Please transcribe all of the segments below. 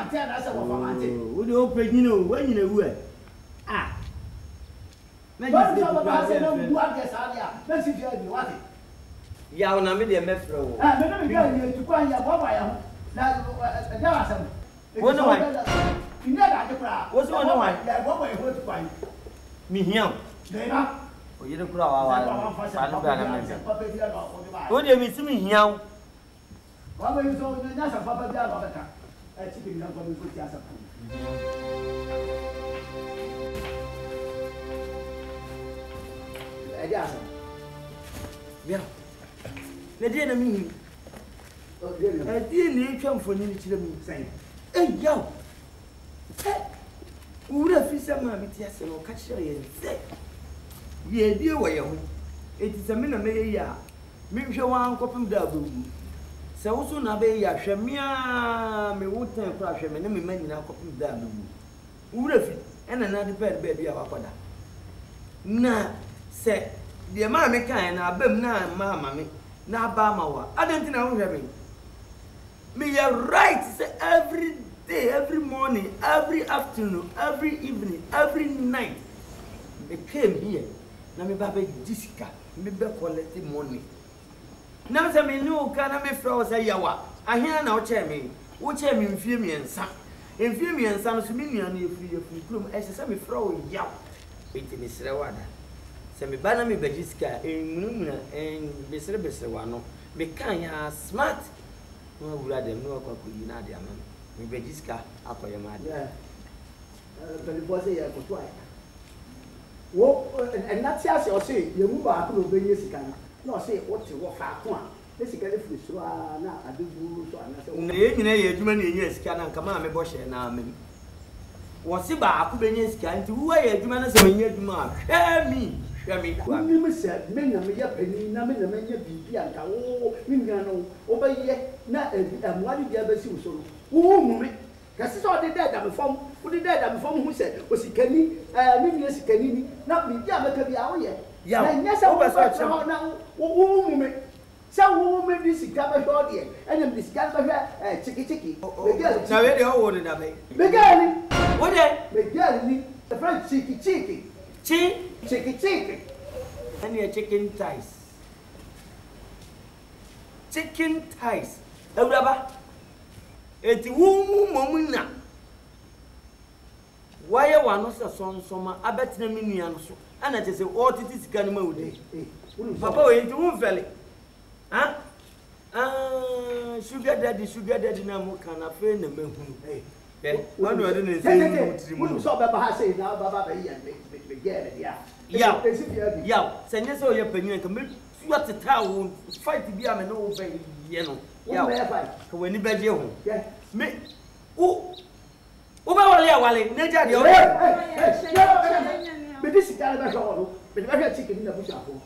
tell us about Famante. Would you open, you know, when you know where? Ah. But some of us don't do our guess earlier. Let's see if you want it. Ya, na me de mefro. Ah, me no be going to go and ya baba ya. Na da asem. Won no why? You know that the crowd. What's on no why? Ya baba ya hold to find. Me hiam. Dey na. O yire kura wa. Anu ba na me. O de mi si me hiam. Baba you so na sa papa bia lo beta. Eh chicken na go me futi asa. Eh dia asa. Bia. Le dia na mi. O dia na. Eh dia ni twa mfoni ni kire mi. Say. Eh yaw. Ura fi sama mi ti ase no ka kire ye nse. Ye die wo ye ho. Eti se me na me ye ya. Me hwe wan kopem da abu. Se wo so na be ya hwe me a me wo tan kura hwe me na me manyina kopem da abu. Ura fi ena na de bed bia wakoda. Na se de ma me kan na abam na ma me na ba ma wa. Adenti na wo hwe me. Me are right say every day, every morning, every afternoon, every evening, every night. They came here. Na me baba disika, me be collect money. Na say me no ka na me fra say yawa. Ahia na wo che me. Wo che me mfie miensa. Mfie miensa no so me nua na efiri krom. E say me fra wo yaw. Enti me sere wada. Say me ba na me be disika enununa en besere wa no. Me kan ya smart. No wura dem no kwa kuyi na de amam. Me be disika akoye ma de. But the boss say ya ko to ai. Wo and that says you say you move back no be sika no say what you work fa ko a e sika le free so na adubu so ana say na ye nyina ye adwuma na ye sika na nkama me bo hye na amam wo se ba ko be nye sika nti wo ye adwuma na se menye adwuma hwe mi me se me na me ya pani na me na me nya bibi anka wo mi nua no wo ba ye na amwali dia ba si wo so wo mu me kasi so de da me fom wo de da me fom hu se o sikani mi nua sikani ni na bibi amaka bi a wo ye na nya se wo ba so na wo mu me se wo me bi sika ba hwe de enya bi sika ba hwe chiki na we de ho de da be begali wo de begali ni the french chiki Chicken. And your chicken thighs. Chicken thighs. Ebraba. Eti wumu momuna. Why one no se son soma abetina mi nua no so. Ana che se o titi sika no ma wudi. Papa we nti won fele. Ha? Sugar daddy na mo kana fe na mahunu. One word in the so baba ha say na baba be yan be get ya. Yeah, send so your penny and me what the town fight be am no be ye no. Yeah, when you bed you. Yeah. Me who wale nature the me this guy be so me be chicken in the bush afo.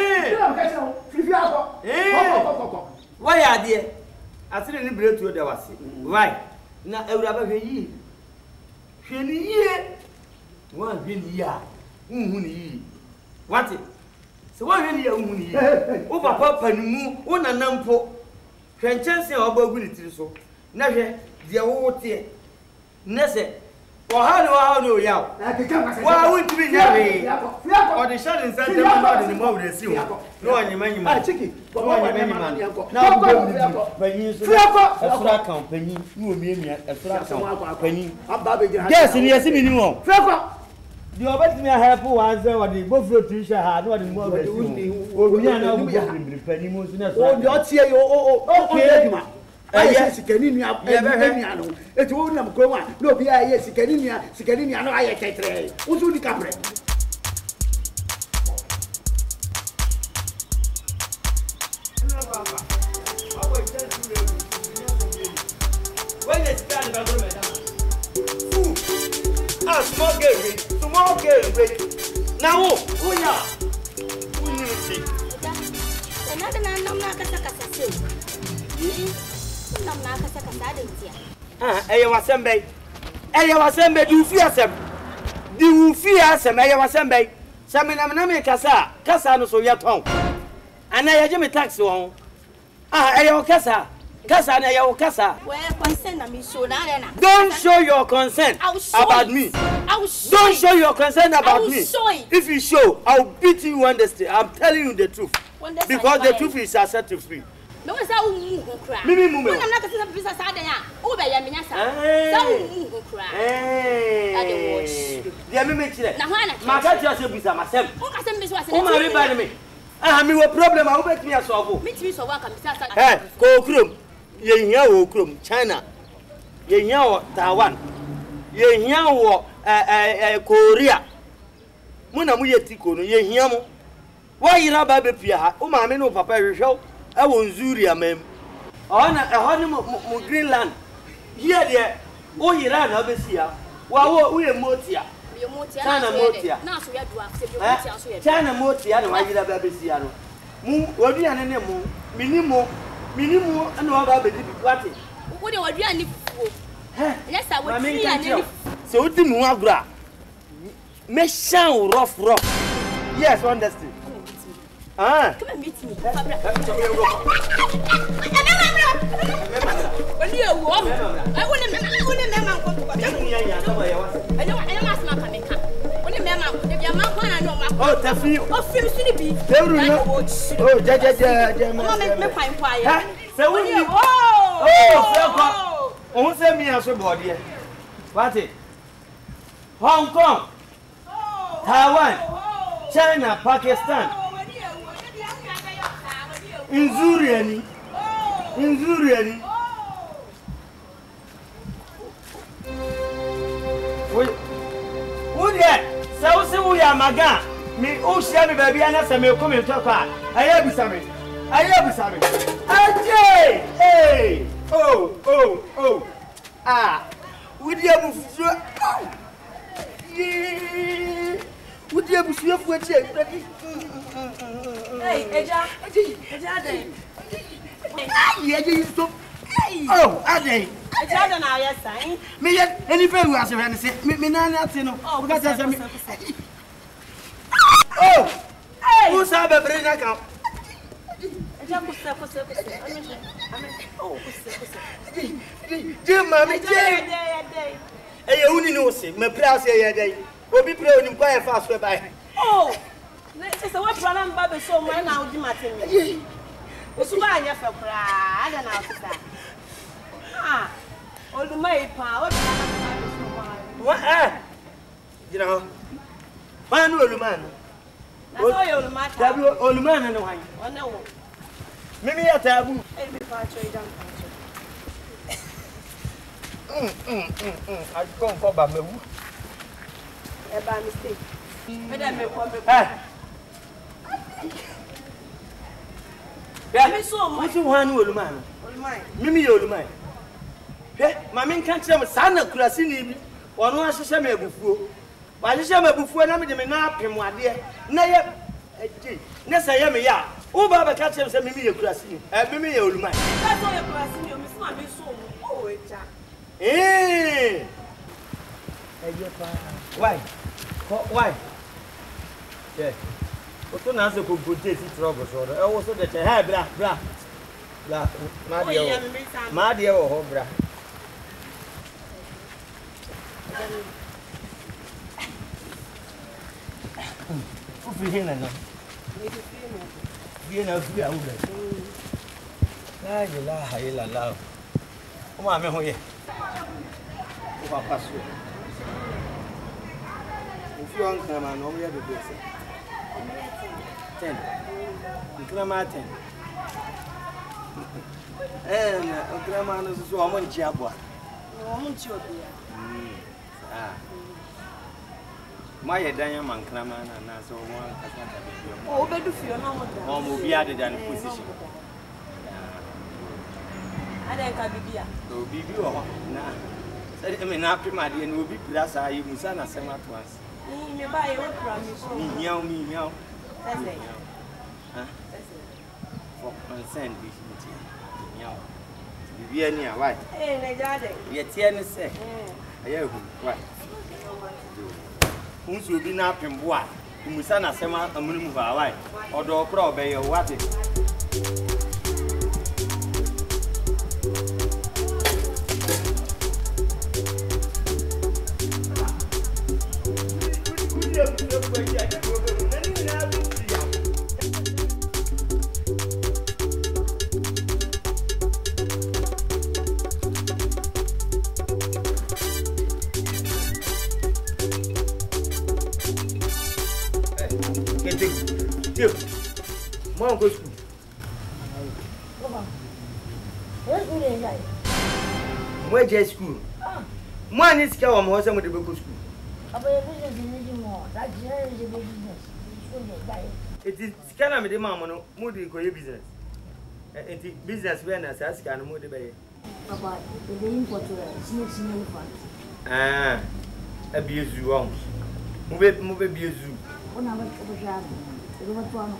Why are there? I see any bread to the wasi. Why? Na Ewuraba hwe yi. Hwe ni yie. Wa hwe ni ya. Unhu ni yi. What? So wa hwe ni ya unhu ni yi. Wo papa panimu, wo nanampo. Hwe nchense a oba gu ni tiri so. Na hwe de wo te. Na se wa no yaw. Wa won tibi nya we. O de shade nsan dem no de mo wure si wo. No anyima. Ah chiki. No anyima. Na go panyin so. Asura kan panyin. No omiemia asura kan panyin. Aba be jira. Yes, ni yesi mi ni won. Freko. The obetimi help one say what the bofro trisha ha no the mo wure si wo. Omiya na wo panyin mo so na so. O de o tie yo o Aye sikani ni abeni ano eti wo na mko wa no bi aye sikani ni ano aye tetre uzu di kapre when they start the government small game now who ya who you see another na na kasa se nam na kasa da ntia eye wasembe di ufi asem eye wasembe same na me kasa no so ye ton ana ye je me tax won eye o kasa Kasa na ya kasa. Well, consent na me show na na. Don't show your consent about me. Don't show your consent about me. If you show, I'll beat you on the street. I'm telling you the truth. Because the truth is set you free. No, it's how you cry. Mimi mume. I'm not going to be a sad ya. Oh, by ya minya sa. So you cry. Eh. Dia me chire. Na hwana. Maka ti ase bisa masem. O ka sem biso ase. O ma me ba me. Ah, me wo problem a wo bet me asolve. Me ti so wa ka mi sa. Eh, ko krom. Ye hia wo krom China. Ye hia wo Taiwan. Ye hia wo Korea. Mu na mu ye tiko no ye hia mo. Wa yira ba be pia ha. O ma me no papa hwehwe. I won't zuri amem. On Greenland. Here there, oh, you ran over here. Wow, we are Motia. China Motia. China Motia, and why you have a Bessiano. Moon, what do you know? Minimo, and what about the party? What do you need? Yes, I will mean. So, it didn't want gra. May sound rough. Yes, understand. Ah, come and meet me. When you are warm, I wouldn't Hong Kong, Taiwan, China, Pakistan. Inzuriani. Would yet? So we are Maga. Me, oh, she me baby, and I may come and talk. I have something. Hey! Oh! Ah! Would you have would you have swift with it? Hey, Eja. Oh, Ade. Eja na ya sign. Me yet any friend who has a say me na no. Oh, because I me. Oh! Hey! Who's have a brain account? Eja kusa. Oh, kusa. Jim, mommy, Jim. Hey, you only know say, my price here day. We'll be playing quite fast by. Oh! It's a what problem, Baby, so my now, Jim Martin. What's why you feel proud? I don't know. Ah, all the may power. What? You know, man, old man. Old man, and wine. Oh, no. Maybe a taboo. I'll be partially done. I don't go by me. By mistake. Yeah, so much one old man. Mimi, old man. Eh, my men can't tell me, son of Crasini, or no, I shall me before. But I shall me before, and I'm in the nap, my dear. Nay, yes, I am a ya. Oh, Baba catch him, send me a Crasini. Mimi, old man. That's all you're crossing you, Miss Mammy, so. Oh, eh. Why? Yeah. What's the answer to put this trouble? So, also that I have blah. Madia or bra. Who's here now? You know, we are over. La. Come on, me here. Pass you. If you want to man, only have the best. 10. Grandma 10. And grandma is so much jabba. My diamond craman and so one. Oh, but if you're not more be added than position. I don't be here. So be you. I mean, after my dear, will be plus I even son as some at once. Me buy your promise. Meow. For consent, meow. Be any right. Eh, yet, Tiana say, I have right. Who will be napping what? Who son as some a moon of our life, or do a pro by your what? Mom go school. Where's the Where just school? Man is come on, some of the go school. About business in more. That's a business. It is kind of the mamma, moody go business. It is business when I ask and moody bay. About the import snakes in elephants. Ah, abuse you on. Move abuse you. When I went to the job, it was one.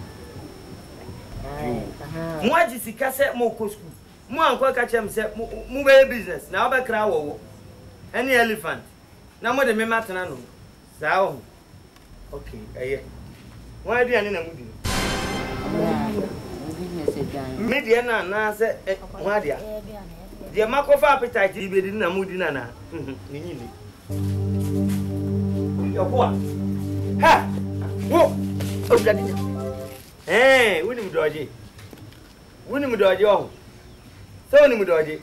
Moi, je cassette mon school. Moi, encore catch him say, move business. Now, back crowd. Any elephant. Now, more than me, Matanano. So, okay, why do you need a movie? Mediana, na say, what dear? The Marco appetite, you didn't a moody nana. Your boy. Ha! Whoa! Oh, daddy. Eh, William Dodgy. William Dodgy. So, William Dodgy.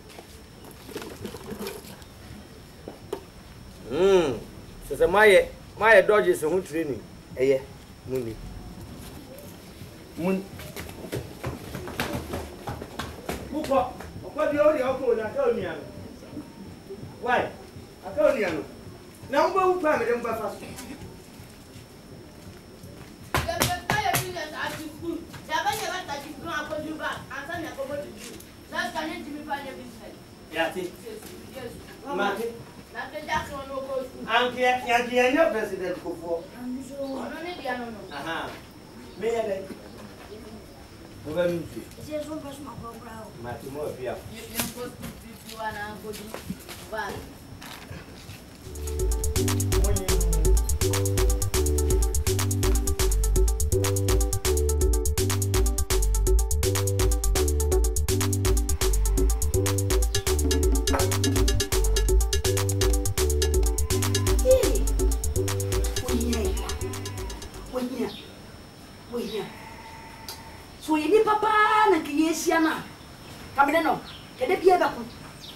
So, my Dodgy is a good training. Eh, Moon. What do you already told me? Why? I told you. Now, go find them by fast. President Kofo. Aha. Me ya over me. Yes, one person my program. Matimo Pia. You supposed to do an uncle. But so you need papa na kiyesiana kamene no kede bia ba ko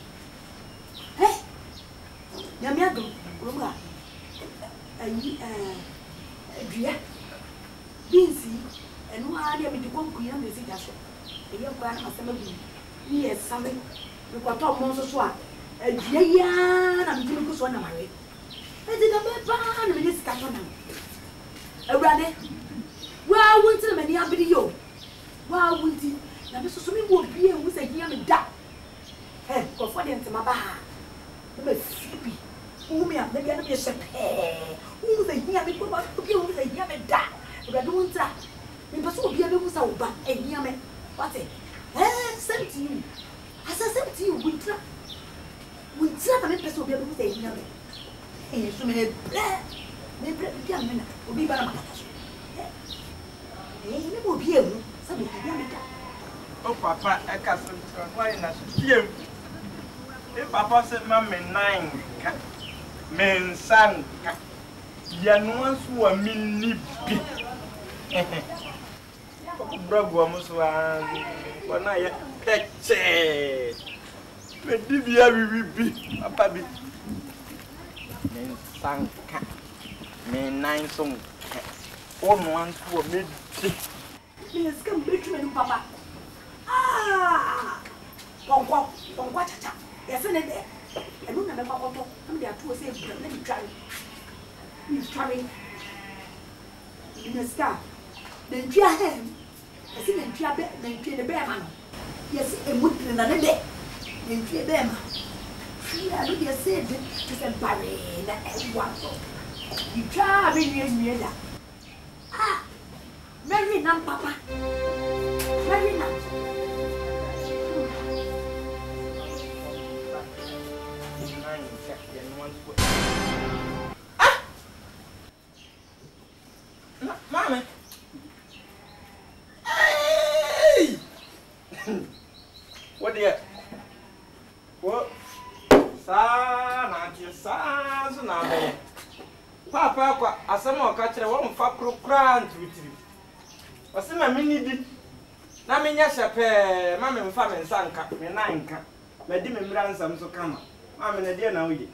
nyame ado rumba ayi dua binsi enu ade me dikon kuya me sika so eya kwa na masema bi ni esame me kwato mo so so a dua ya na me dinu ko so na mawe edi na be ba na me sika so na awrade wa wonti na me ni abidi yo wa wonti na be so so me mo bie hu se hia me da ko fo de ntema ba ha me fibi umi a me bia na me shepe hu se hia me ko ba bie hu se hia me da awrade wonta me be so bia be hu sa wo ba hia me what same to you asa same to you wontra na me be so bia be hu se hia me so me bre bia me na obi ba na makata so me mo bie hu sabe hia me da. Oh, Papa, I can't why not? If Papa said, Mammy, 9, men sang, Yanuans who are mini Bravo, almost one I had but Divia will be a baby. Men sang, men 9 song, one ones who are made. Yes, come back to me, Papa. Don't cha. Yes, and there. I don't remember what I'm there to say. Let me try. He's trying in the sky. Then try him. I see them try the bear man. Yes, a wood in another day. Then try bear man. I don't get said to send Barry and one. You try me that. Very nam, Papa. Very nam. Mommy. Hey! What dear? What? Sa, na, so na be. Papa, asama o ka kire wo mfa krokra ntutiri wase ma mini di na menya hyepe ma me mfa me nsa nka me nan nka ma di me mira nsam so kama ma me na die na oye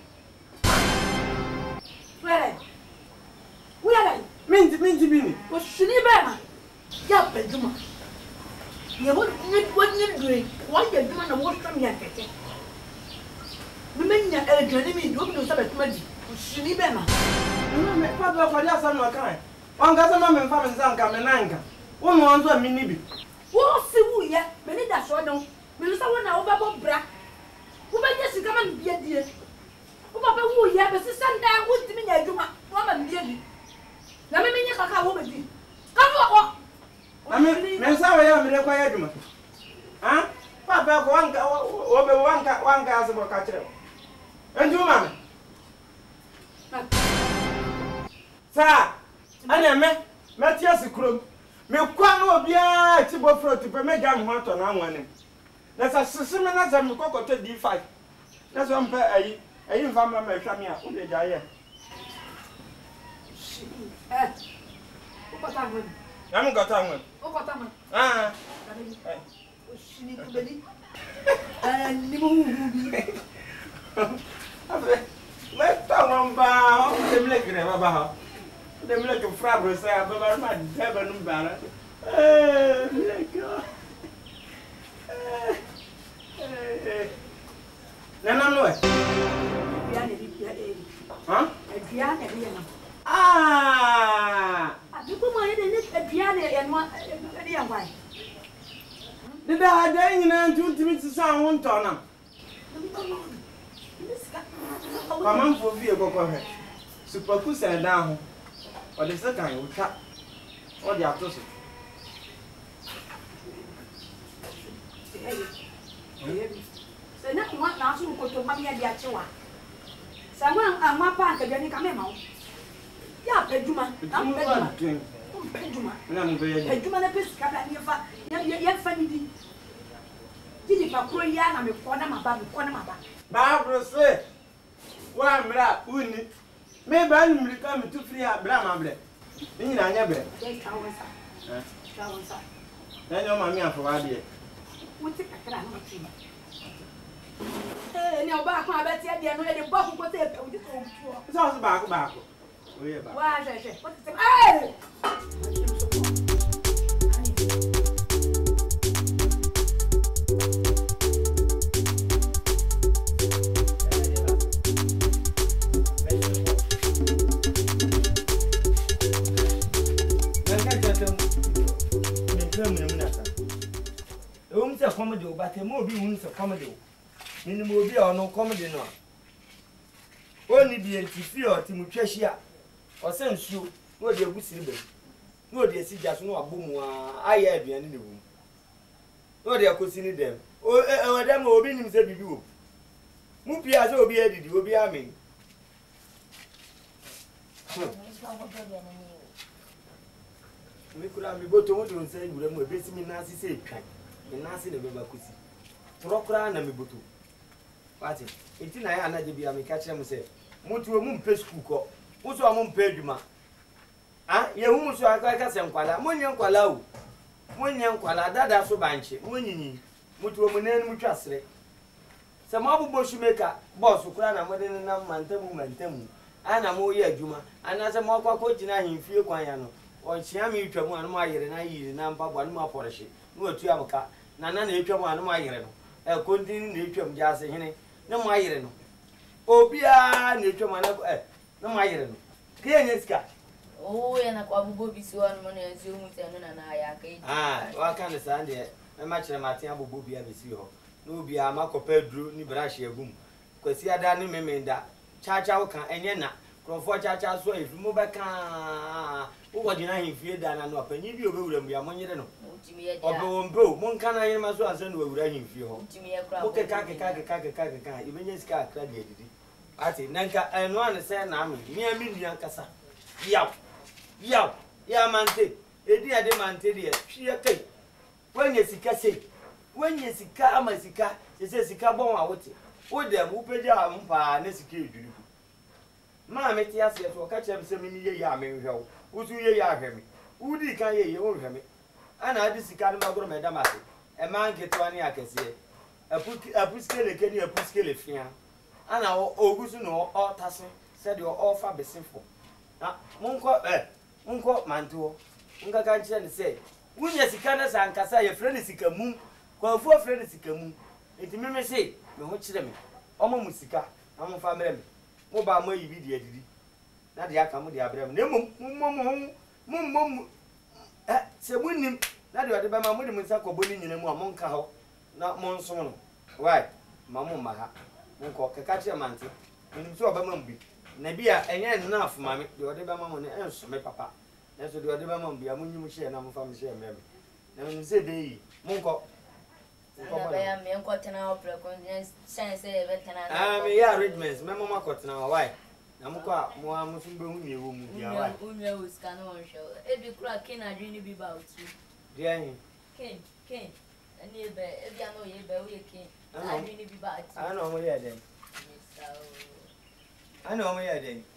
where minti bini o shuni be ma ya peduma ye mo ni dure wa ye duma na wo twa me akete me menya edwane mi do no sabe tuma di o shuni be ma me pa do fa dia asama kan on ga sama me mfa me nsa nka me nan nka wo no on so mini bi wo se wu ye me ni da so don me so wo na wo ba bo bra wo ba je sika ma bia die wo ba wu ye be se sanda wo timi nya adwuma wo ma bia di na me menya kaka wo be di ka wo na me sa wo ya me re kwa ya adwuma ha papa ko wanka wo be wanka asebo ka kire enjuma me sa ana me tia sikrom me kwa no obia ti bo front pe me ga mo to na anwane na sa sisi me na za me kokoto D5 na so mpa ayi mfa ma hwa me a wo de ja ye o pata ngwe ya me gota ngwe o pata ma o shini kubeli ni mo hu bi abe me ta wamba o de mle gre baba ha de mle to fra bro sa baba ma de ba nu bara leko nana no ya ne bi ya ha ya ne bi ya Biko mo ye ne aduane ye no de ya kwai de da da nyina ntutimi sisa ho ntona Mama mfo vie kokko he supaku se da ho o de se kan utwa o de atoso se na kwa na asu ko to ma me dia chewa sa ma pa ka dia ni ka me ma ya peduma na peduma na mo be ya peduma na pesi ka ni fa ya fa ni di ti pa kro ya na me ko na ma ba ba bro se wa mra uni me ba ni mrika me tu free abra ma bre ni na anya bre chawansa na nyo ma mi afo wa de wuti kakra na ma ti ni oba kan abeti e de no e de bo ko te pe wuti to wuti o so ba ko oye ba wa je what is comedy but mo bi hu se comedy ni mo bi ono comedy no oni bi entifi o ti mu twahia o se nsuo no de agusiri be no de asija so no abomu aya aduane ne wum no de akosi ni dem o dem obi nim se bibi wo mu pia se obi adidi obi amen mi kura mi boto mo de nsa yure mo ebesi mi na asise etwan nasi ne beba kusi trokra na meboto wati enti na ya anaje bia me ka kire mo se mutu mu mpe school ko mutu mu mpe adwuma ye hu mutu aka se nkwala monye nkwala o monye nkwala dada so banche monyinyi mutu mu nenu mutwasre se ma bubo shumeka boss kura na mode na mantamu ana mo ye adwuma ana se mo akwa gina himfie kwan ya no o chia mi twam anu ma yire na yiri na mpabo anu ma poreshe no atu amka nana na etwam anu ma yire no kontini na etwam jase hene na ma yire no obia na etwam anu na ma yire no kiyenye sika ya na kwa bubo bisi anu mo na enzi omuti anu na ya ka wa kan de sande na ma kire matia bubo bia bisi ho no bia makopa duro ni brush agum kwasi ada ni memenda chacha wo kan enye na krofo chacha so efi mo be kan wo gina himfie da na no apanyi bi obewura mbia mo nyere no obewombo mo nka na yema so anse no wura himfie ho mo ke ka ibenye sika akra de didi ati nanka eno an se na ame mi nua kasa ya mante edi ade mante de hwie kai wanye sika sei wanye sika ama sika se sika bon a wote wo dem wo peja ampa na sika edwuru ma me ti ase so ka chem se me ni ye ya me hwewo usu ye ya hweme udi kan ye wo hweme ana adi sika no magoro me da mase e man keto ani akese apuskele keni apuskele fia ana ogusu no o tase said your offer be sinful na munko manto nka kan kire ne say wunya sika na sankasa ye frɛ ne sika mu kwa fu frɛ ne sika mu enti me say me ho kire me omo musika amfa mrɛ me mo ba mo yibi de adidi na de aka mo de abrɛ me na mum se munim na de ode ba ma mo de munsa kɔbɔ ni nyina mu a mo nka ho na mo nso no why mamu maha nko keka kire mante nim so oba mam bi na bia enye na afuma me de ode ba mamu ne enso me papa na so de ode ba mamu bia munyum hye na mo fam hye me na nim se de yi munko na ba ya me nko tena opera conscience chance e be tena me ya arrangements me mama ko tena why na mo ko a mo amusu be hu ne ewo mu bia why unwe uska no hwe e bi kura ken adwini bi ba otu de ahin ken ani e bia no ye be o ye ken adwini bi ba otu ana o mo ye den ana o mo ye den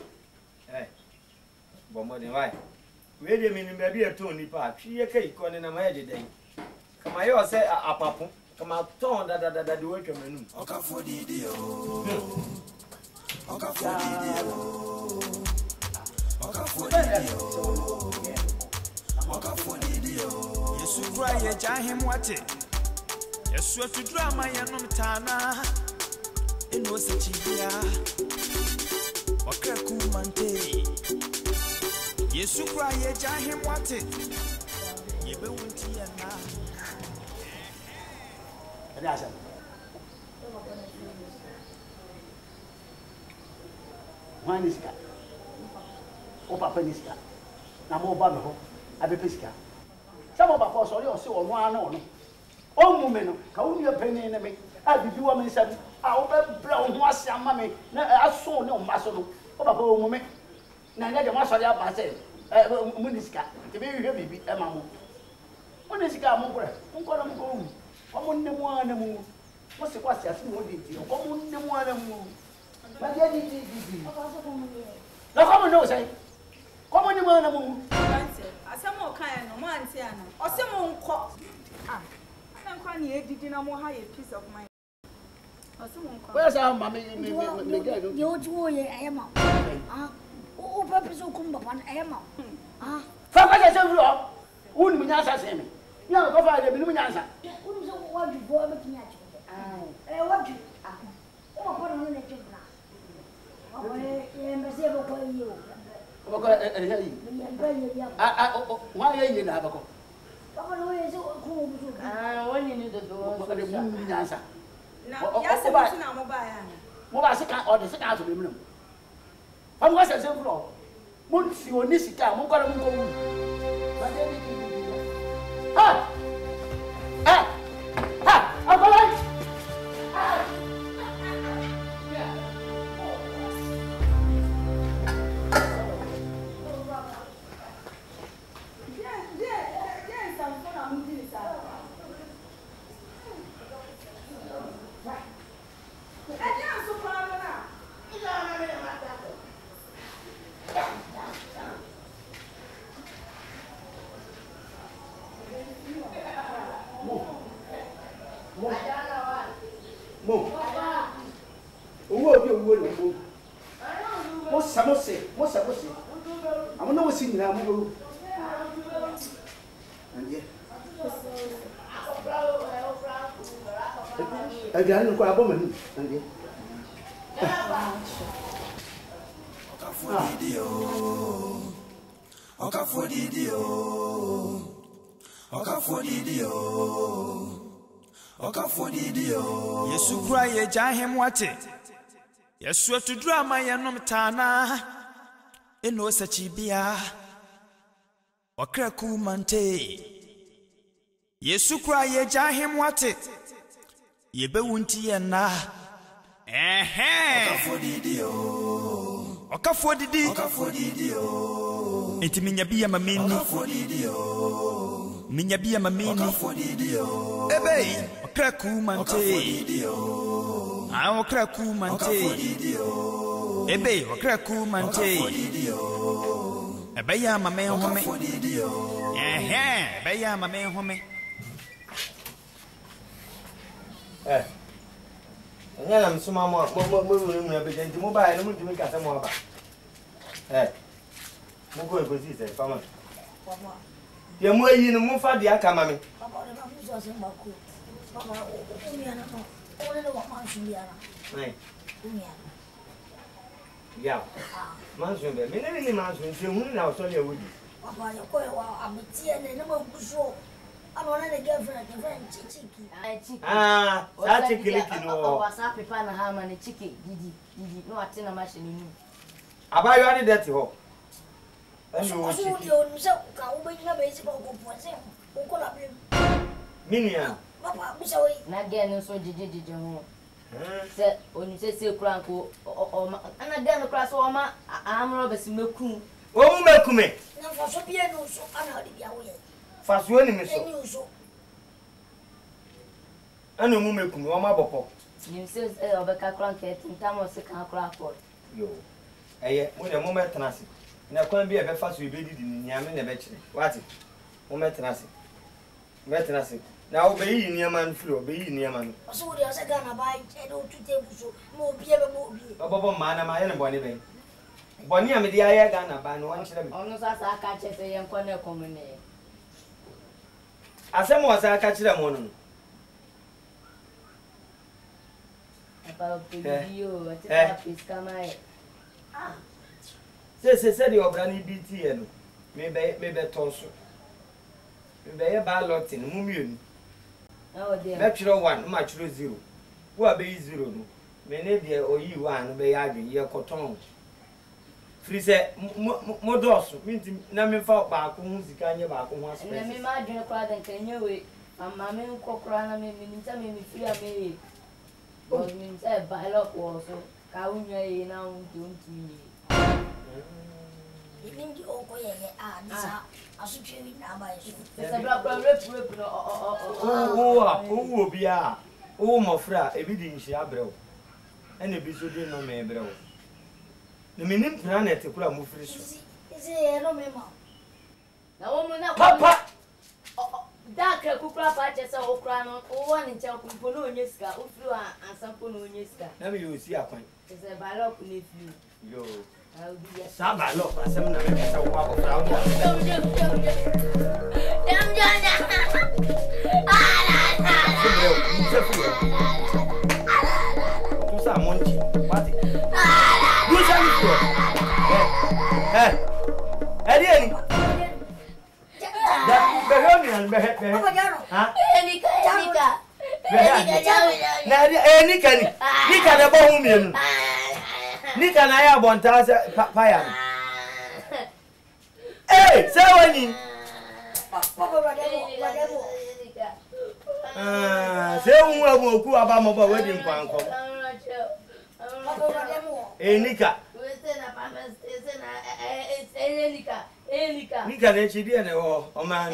bo mo den why we de minim ba bi e ton ni pa twi ye kai ko ne na ma ye de den kama yo se apapo kama ton da de we twamanu okafo didi o okafo didi o okafo didi o okafo didi o yesu kura ye jahim wate yesu atudura ma ye nom tana eno se chibia okaku mante yesu kura ye jahim wate yebe wunti ya na Ada Wani sika. O papa ni sika. Na mo ba me ho, abepe sika. Sa mo ba ko so le o se o no ana o no. O mu me no, ka wo nua pani ne me. A bibi wa me nsa bi. A wo be bra wo ho ase ama me. Na aso ne o ma so no. O papa o mu me. Na nga de mo so le aba se. Mu ni sika. Ke be hwe bibi e ma mo. Mo ni sika mo kore. Nko na mo ko wu. Omo nne mu ana mu. Mo se kwa sia se mo de ti. Omo nne mu ana mu. Ba dia di. Na como no say? Como ni mo na mu? Asemo kan no mo anti ana. Osemo nko. Ah. Na nko na edidi na mo ha ye peace of mind. Osemo nko. Where say mama me get no. You do ye ayama. Ah. O papa so kumba pan ayama. Ah. Fa ka se furo. Uni munyansa se me. Ya ko fa de mi munyansa. Uni so what you go make me achi. Ah. What you? Ah. O papa no ne chebna. O e mbese bo ko yo. O ko yi. Wa ye yi na ba ko. Papa no ye so ko bu so. ah woni ni do O de mu munyansa. Na ya se mo na mo ba ya na. Mo ba se ka o de se ka so be mu. Fa mo se furo. Mo nsi oni sika mo ko na mo ko wu. Ba de ni ki. Ha! Ha! Ha! Abalai! Ha! Mo. Owo bi owo le mo. Mo se. Amo no si nyina mo go. Anje. Aga ni ko abo mani. Anje. Okafo didi o yesu kura ye jahim wate yesu atudura ma ye nom tana eno sachibia wakraku mante yesu kura ye jahim wate yebe wunti ye na okafo didi o intiminya bia mamini minya bia mamini ebe kraku mante awo kraku mante Ebe, Okraku Manche. Ebaya, my man, home. Ebaya, my man, home. I'm so more begin mobile and to make us more about. Moko egosi farmer. Ye mo yi no mo fa de aka mame. Papa, na mo so se mbako. Papa, o mi ana no. O le wa man su biara. Nai. O mi ana. Ya. Man su be. Me ne man su se hu na so le wodi. Papa, ya ko wa abutie ne na mo buso. Ano na ne girlfriend chiki. Ah, sa chiki liki no. O wasa pepa na ha ma ne chiki didi no ate na machine ni. Aba you are that ho. Ayo chiki. O ni se ka o be na be se ko ko se. O ko la be. Minia. Papa, bu se we. Na ge no so jiji ho. Se oni se kura nko o ana ge no kura so o ma amro be se meku. O mu mekume. Na fa so bia no so ana de bia wo ye. Fasuo ni me so. Eni so. Ana mu mekume o ma bopo. Nim se obeka kura nke tintamo se kan kura port. Yo. Eye, mo de mo metena se. Na kwan bi e be fa so e be didi ni ame na be kire. Wati? Mo metena se. Metena se. Na o be yi ni ama nflo, be yi ni ama no. O so de o se ga na ba e do tute buso. Mo bia be mo bia. Bobo ma na ma ye ne boni be. Boni am de aye ga na ba no wan kire me. Ono sa aka chese ye nko na komune. Asem o sa aka kire mo no. Apa video, ati piska mai. Se de obra ni BT e no. Me be tonso. Me be ye ba lotin mu mienu. Oh dear. Me kire 1, ma kire 0. Wo a be 0 no. Me ne de oyi 1 no be ya adwe ye koton. Free se mo doso, minti na me fa ba ko hu sika nye ba ko hu aspect. Na me ma adwene kwa den kenye we. Amma me nkokora na me nta me free ame. But me say ba lo ko so ka unya yi na untu yi. Ningi o ko ye disa asutwe wi na ba yeso. Se bra rep no o bia. O mo fra e bi di nshi abrew. Ene bi so de no me brew. No minim planet kula mo free so. Ise ye no me ma. Na wo mu na Papa. Da kra kukura pa chese okura no wo wani nche okumpo no onye sika ofuru ansampo no onye sika. Na me yo si akwan. Ise ba lo ku ne fiu. Yo. Sa ba lo asem na me pesa wo ba fra wo. Dem jona. Tu sa monti. Pati. Du sa mi ko. Eni. Behoni be. Ha? Enika. Na Enika ni. Nika na bo hu mienu. Nika na ya bonta se paya. Eh, se wani. Se hu amoku aba mo ba wedi nkwankom. Enika. Nika na echi die na ho o ma.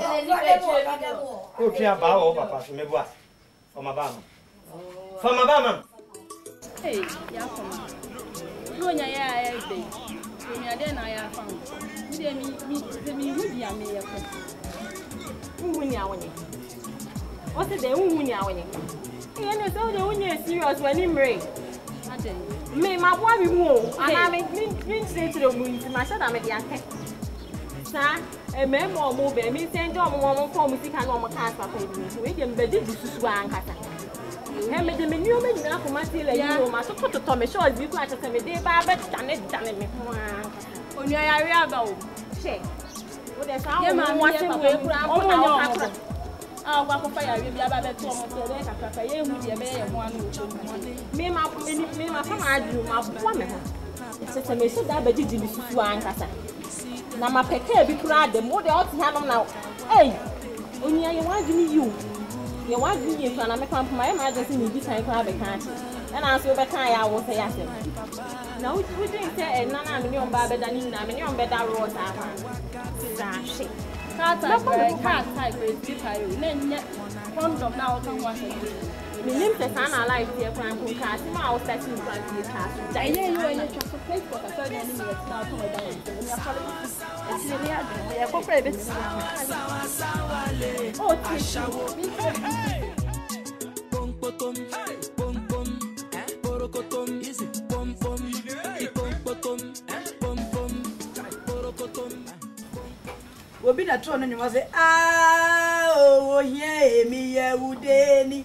O twa ba o papa so mebua. O ma ba ma. Fama ba ma. Hey, ya fama. Ronya ya be. Mi ade na ya fama. Mi hudi ya me ya ko. Unwuni awonye. O se de unwuni awonye. E no so de unye serious wani mre. Ade. Me ma bo abi mu o. Ana me say to the moon, ma sha da me dia ke. Sa e me mo be mi send o mo ko musika na o mo ka papa bi. So we dem be di susu ankasa. He me de me ni o me nyina ko ma ti la yi o ma so to me sure bi ko a chese me de ba be dane me ho an. Oni ayare aba o. She. O de sa o mo wa se we kura mo na o ka. Ah, kwa ko fa yare bi aba be to mo se de ka ka ye hu de be ye ho an o to me ma fa ma adu ma bo me ho. Se me so da be di susu ankasa. Na ma peke bi kura de mo de o ti ha no na. Hey. Oni aye wa adu ni you. Ye wa adu ye fa na me kwampa ma ye ma adu se ni di kan kura be kan. And I say, I will say, now, we didn't say, and none of me on Baba than na me on better road. She can't type, then condom now, come wash it. Minim se sana life here kwan ko ka si ma o starting plan here ka. Da ye yo ye twa so place for ka so na ni me na to da ni. Ni afọ e ti ni adu. Ye ko pra e be ti. Oh, Pom potom, pom pom, porokotom, easy pom pom, pom potom, pom pom, porokotom. Obi na tro no nyuma se oh here mi ye udeni.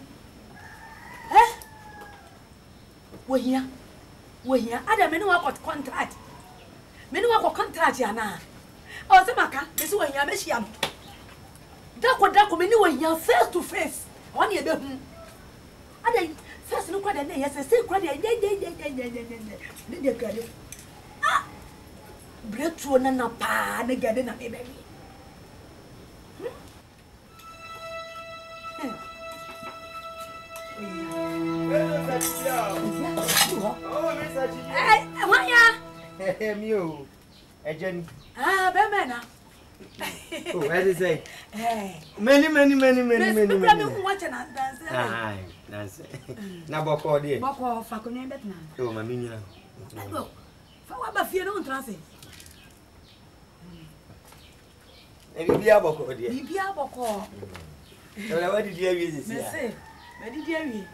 Wo hia ada me no wa contract. Me no wa contract ya na. O se maka, me se wo hia me hia. Dako me ni wo hia face to face. Won ye be hu. Ada first no kwa da na ye se kwa da de gade. Ah. Breakthrough na pa na gade na me baby. Oh, Miss Achi. Eh, wanya. Mio. Ejeni. Ah, be mena. Oh, what is it? Eh. Many. Me who watch na dance. Ai, dance. Na boko de. Boko fa ko ne betna. Oh, mami nyina. Ado. Fa wa ba fie no trance. Bibia boko de. Bibia boko. Ola wadi dia wi sisi. Me say, me di dia wi.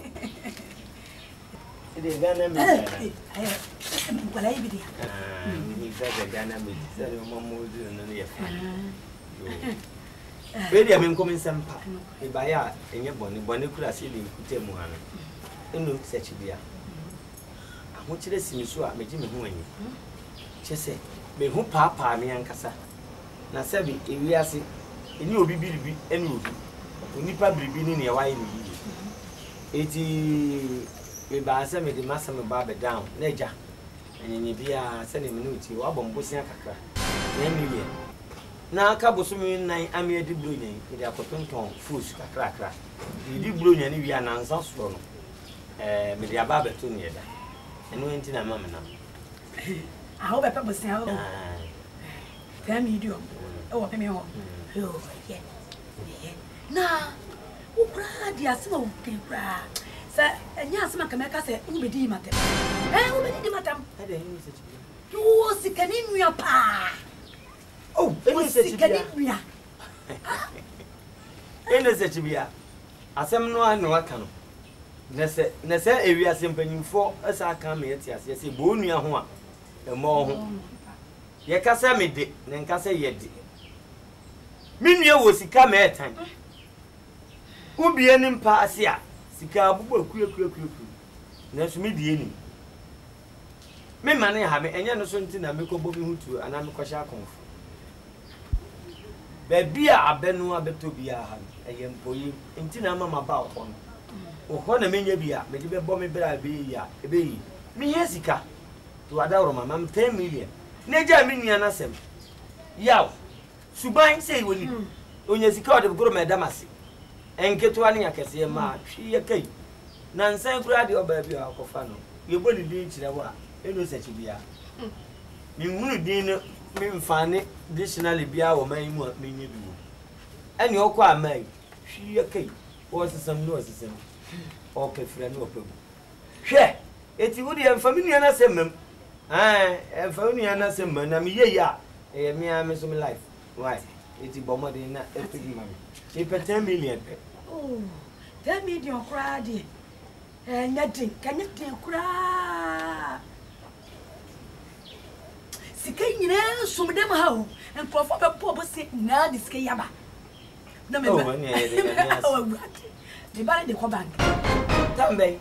Ide Ghana me. Kwala ibi dia. Ni fa Ghana me. Sare mo mo du no ne fa. Be dia me nkomi sempa. E ba ya enye bone kura se de nkutemu ha no. Enu search bia. Aho kire simi so a meji me ho anyi. Chese me ho paapa me ankasa. Na sebi ewi ase eni obi biribi eni obi. Onipa biribi ni ne waye ni yi. Eti me ba se me de masa me ba be down na eja. Enyenye bia se ne me no ti wa bombosia kakra. Na mi ye. Na aka bosumi nan ame edi bro nyen e de akotonton foods kakra kakra. Di bro nyen ni wi anansa so no. Me de aba beto ne eda. Eno enti na mama na. Ah, o be pa bosia o. Tell me do. Oh, pay me ho. Oh, yeah. Na, ukra dia se wo kra. Sa enya asema kameka se ubedi matem. Ubedi matem. Ade eni se chibi. Yo sikani nua pa. Oh, eni se chibi. Sikani nua. Eni se chibi ya. Asem no an no aka no. Nese ewia se mpanyimfo asa aka me yeti ase se bo nua ho a emo ho. Ye kasa me de, ne nkasa ye de. Minua wo sika me etan. Ubie ni mpa ase a sika abubu akuru. Na so me die ni. Me mane ha me enye no so nti na me kobo bi hutu ana me kwahya akonfo. Ba bia abenu abeto bia ha eye mpoyi nti na mama ba okho no. Okho na menya bia me de be bo me bra be ya ebe yi. Me ye sika. To adawro mama 10 million. Neja me nua na sem. Yaw. Suban sei woni. Onye sika ode bugoro me damase. Enketo ane yakese ma twi ye kai. Na nsan kura de oba bia akofa no. Ye boli din kire wa. Eno sechi bia. Mi hunu din no me mfane dictionary bia wo man mu menye bi wo. Ane okwa amai twi ye kai. Wo sesam no sesam. O kefira no opagu. Hwe. Eti wodi family na semem. Family na semem na me ye ya. Me am so me life. Why? Eti bomo de na epigi mami. E pe 10 million. Oh, 10 million kra de. Nyadin, kanyadin kra. Sika nyina sumdem ha o. Enkrofo be po bo se na de sika yaba. Na me. Oh, ni e de na. De bare de ko bank. Tambe.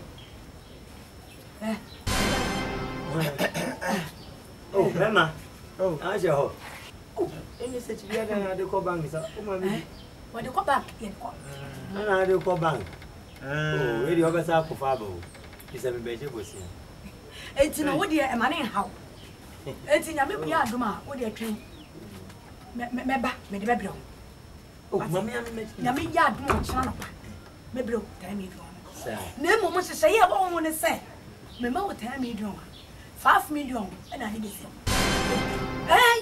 Oh, grandma. Oh, aje ho. Oh, eni se chibia na de ko bank sa. O ma mi. Wa de ko bank ye ko. Na de ko bank. Oh, eri obesa ko fa bo. Isa me beje bosi. Enti no wo de e mane hawo. Enti nya me bia adoma wo de atwen. Me ba me de be bro. Oh, mama ya me. Nya me ya adoma chana no pa. Me bro, time me bro. Sa. Na mo mo hye ye bo mo ne se. Me ma wo time me bro. 5 million and I need it. Hey!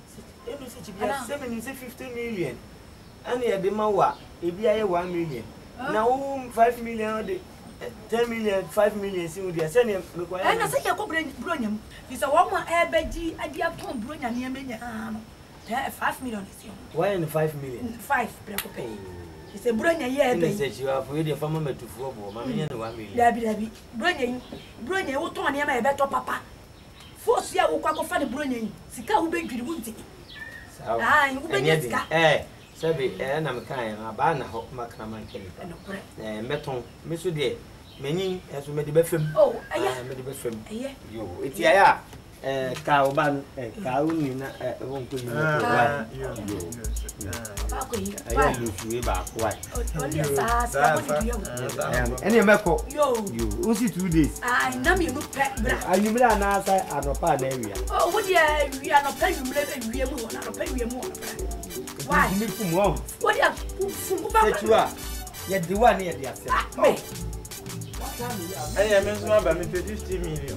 Enu se chibia 15 million. Ani e be ma wa, e bia ye 1 million. Now 5 million, 10 million, 5 million. See what they are saying. And I say you go bring It's a woman airbagy. I dear Tom bring a near me. 5 million. Why in 5 million? 5 pay. It's a bring a year. They said you have already a farmer to 4 1 million. Debbie, bring a wood on near my better papa. Force ya ukwa ko fa de bronyin sika wo bedwiri wunti ah wo bedwiri sika sabi na me kan aba na ho makra man kele meton me so de menyin eso me de befem oh aya me de befem aya yo eti aya ka oban ka uni na won ko ni ba yo ba ko yi aya lu suwe ba kwai only sa ko di yo ene meko yo usi 2 days ah na me no pe bra anyumra na asa anopa na ewia oh wo dia wi anopa yumre be wi mu na anopa wi mu why ni fu mo wo dia fu ba setua ye di wa ni ye di ase me I am in small by me 50 million.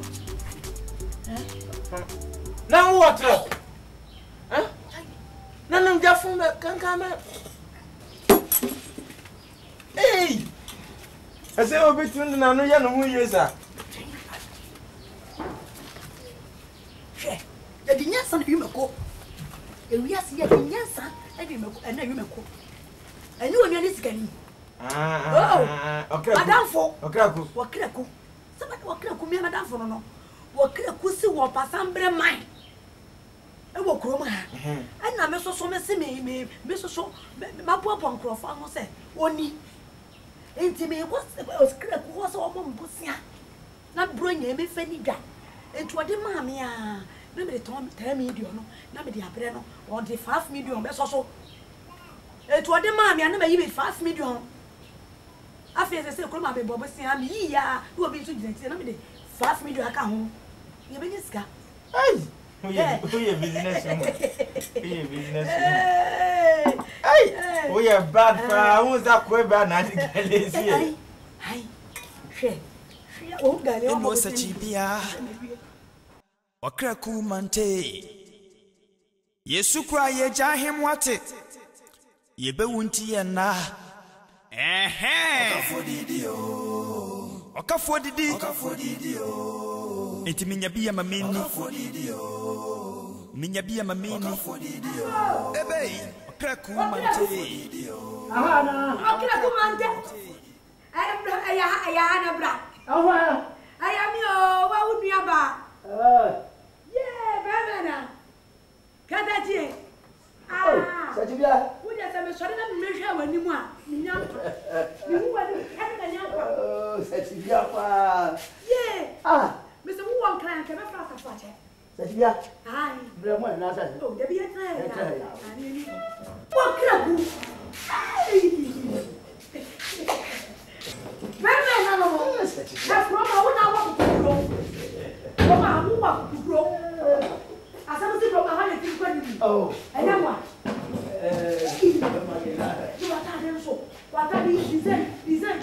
Now what? Huh? None just from the can come. Hey! I say, oh, between the no young years. The dinyasa na yumeko. Ewiase ya dinyasa na yumeko, na yumeko. Eni wonu ani sikani. Okay. Madam fo. Okay, aku. Wakiraku. Somebody wakiraku me madam fo no. Wakiraku si wo pasambre man. E wo krom ha. Ana me so me se me so mapopo nkrofo ho se oni. Enti me ko wakiraku ho se wo mbosia. Na bronya me fani dwa. Enti wode ma me a. Na me de 10 million no. Na me de abre no. On the 5 million be so. Enti wode ma me a na me yi 5 million. After I say, come on, baby, see, I'm here. You will be too gentle. I'm the 5 million account. You be this guy. Hey, who you business? Who you business? Hey, we are bad for who's that quite bad? Hi, share. Oh, God, it was a chipia. Wakraku mante. Yesu cry, ye jahim what it. Ye be wunti and na. Okafodidio. Enti minya bia mamini. Minya bia mamini. Ebe,okraku mante. Ahana. Okraku mante. Aya bra. Ahana. Aya mi o, wa udua ba. Yeah, bana. Kada tie. Ah, Sajibia. Uja sema sori na mmehwa wani mu a, minya. Mihu wani, kana nya kwa. Oh, Sajibia pa. Yeah. Ah, Mr. Who one client can have a father. Sajibia. Aye. Bremo na sa. Oh, there be a try. What club? Very no. That's from I want to grow. From I want to grow. As I was from a 150. Oh. And then what? You are tired so. What are these design.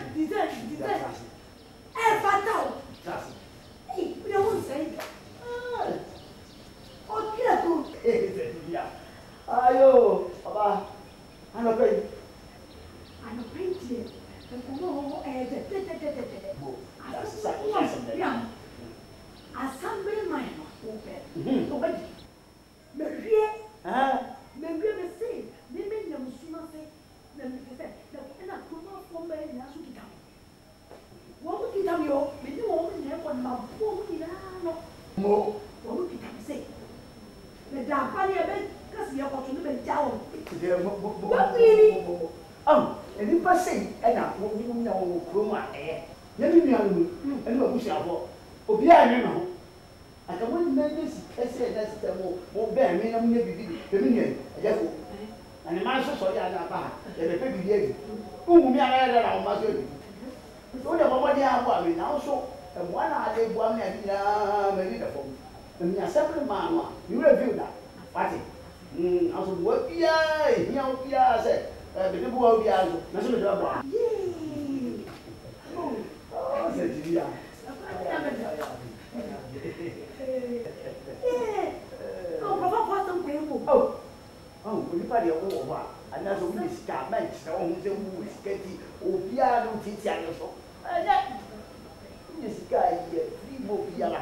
Eh, fatal. Hey, we don't say. Oh, yeah. Ayo, Papa. Ano pay? Ano pay here? Ano Assembly man. Okay. Marie. Marie me say, me na musuma say, na me say, na kuma fomba na su kita. Wo kita yo, me ni wo ni e ko ma bo ni na no. Mo, wo kita me say. Me da pa ni e be kasi ya ko tun be jawo. Eni pa say, na wo na wo kroma Ye ni nuanu, eni ba bushi afo. Obi a ni no. Aka woni na yesi kese na system mo be mi na munye bibi be mi nyen ajako ani ma so ya na ba e be bibi egi ungu mi ara na o ma so bi so de bobo dia abo ami na so e mo na ade bo ami adi na me ri da fo mi assembly man wa you review that party aso bo bia e hia o bia se be de bo bia so na so me do abo oh se dia Oh, Papa, some people. Oh, we party over. And that's what we start. Man, so we get obiara no titi ano so ɛnyɛ ne sika yɛ free mo biara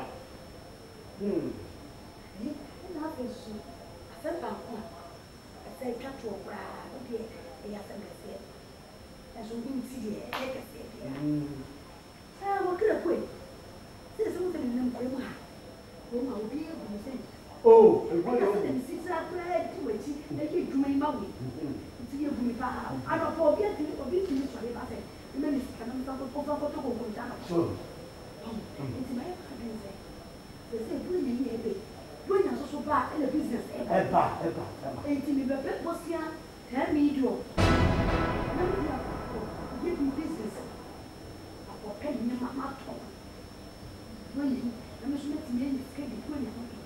yi na afɛ so asɛ baako a asɛ twa to koraa o deɛ ɛyɛ asɛ kɛseɛ ɛso bi nti deɛ ɛyɛ kɛseɛ deɛ saa mo kira koe sɛ sɛ mo tɛ ne nam kurom ha kurom a obi egu mo sɛ oh egu ɛyɛ asɛ ne sisi akora ɛdi wɔ akyi ɛyɛ dwuma yi ma wo nti yɛ gu mi paa adɔfo obi ati obi ti mi sɔre ba sɛ ɛmɛ ne sika na nfa kɔtɔ kɔkɔ nta na so nti ma yɛ fa den sɛ sɛ ebu yɛ yɛ ebe do nya so ba ɛna business ɛba nti mi bɛ bɛ bɔsia 10 million na mi yɛ yɛ bi business akɔpɛ ne ma tɔ do yɛ na mi so na ti mi yɛ sika de do nya ma tɔ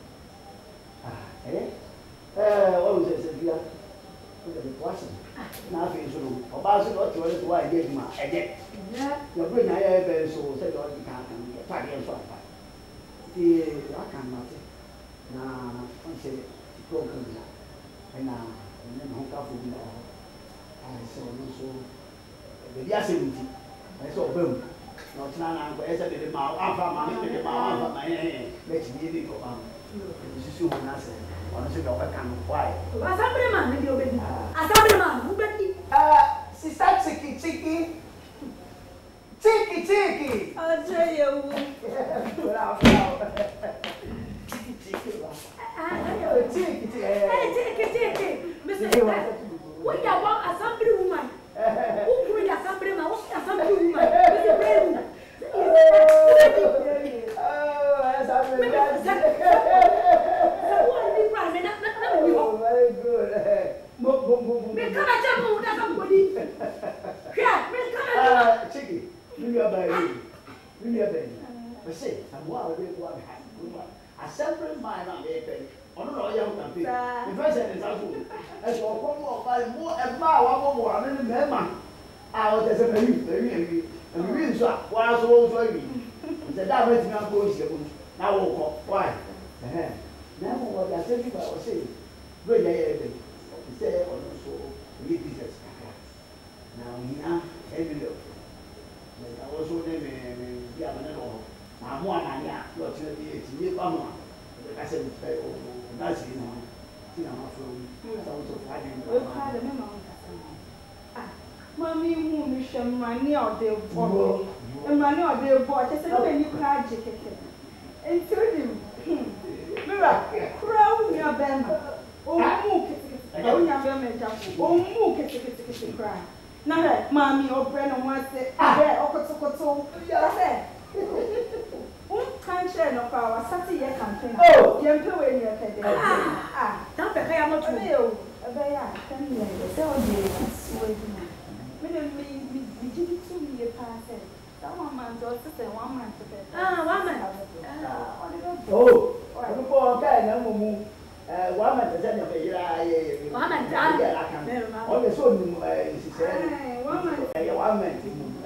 wɔn sɛ sɛ bia wɔn de wɔasi na afei nso no ɔbaa so na ɔte wɔn so wɔn ayɛ adwuma ɛgye yɛburo nya yɛ bɛn so sɛ deɛ ɔde kan kan yɛ padeɛ nso apa ti aka na te na wɔn sɛ tikɔ nkan bi ɛna ɔne ne ho kafo bi na ɔhɔ ayɛ sɛ ɔno nso baabi asɛm nti ayɛ sɛ ɔbɛn mu na ɔtena na nkɔ ɛsɛ de ma amfa ma de ma amfa ma n'akyi yɛ de nkɔba no sisi wɔn n'asɛ ɔno nso deɛ ɔbɛka no why. asambere ma ne deɛ ɔbɛdi asambere ma wo bɛdi. sista tiki. Ọjọ́ yẹ̀wò. Tiki. Mr. What you want assembly woman? Who create assembly man? What's assembly woman? Mr. Brave. Oh, very good. Chiki, you are by you. I say, I'm one assembly man on the on the young country. The president is also as for one more by more and more than the man. I was as a very, and really shot. Why so old for me? The damage not going to now. Why? Now, what I said, I was saying, really, say, also, we business. Now, every little. I was so name, I'm one, not to be a I said, that's it. Mommy, money or the boy, and money or the boy. I said, when you cry, and tell him, Mira, crown your band. Oh, mook, cry. Now, Mammy or Brennan wants it. Can't share no power. Saturday campaign. Oh, you're doing your head. Don't prepare much for you. A bear, 10 years. So, me give it to me a pass. One man, daughter, 1 month. 1 month. Oh, okay, no more. 1 month is anyway. 1 month. Okay, so, she said, 1 month. 1 month.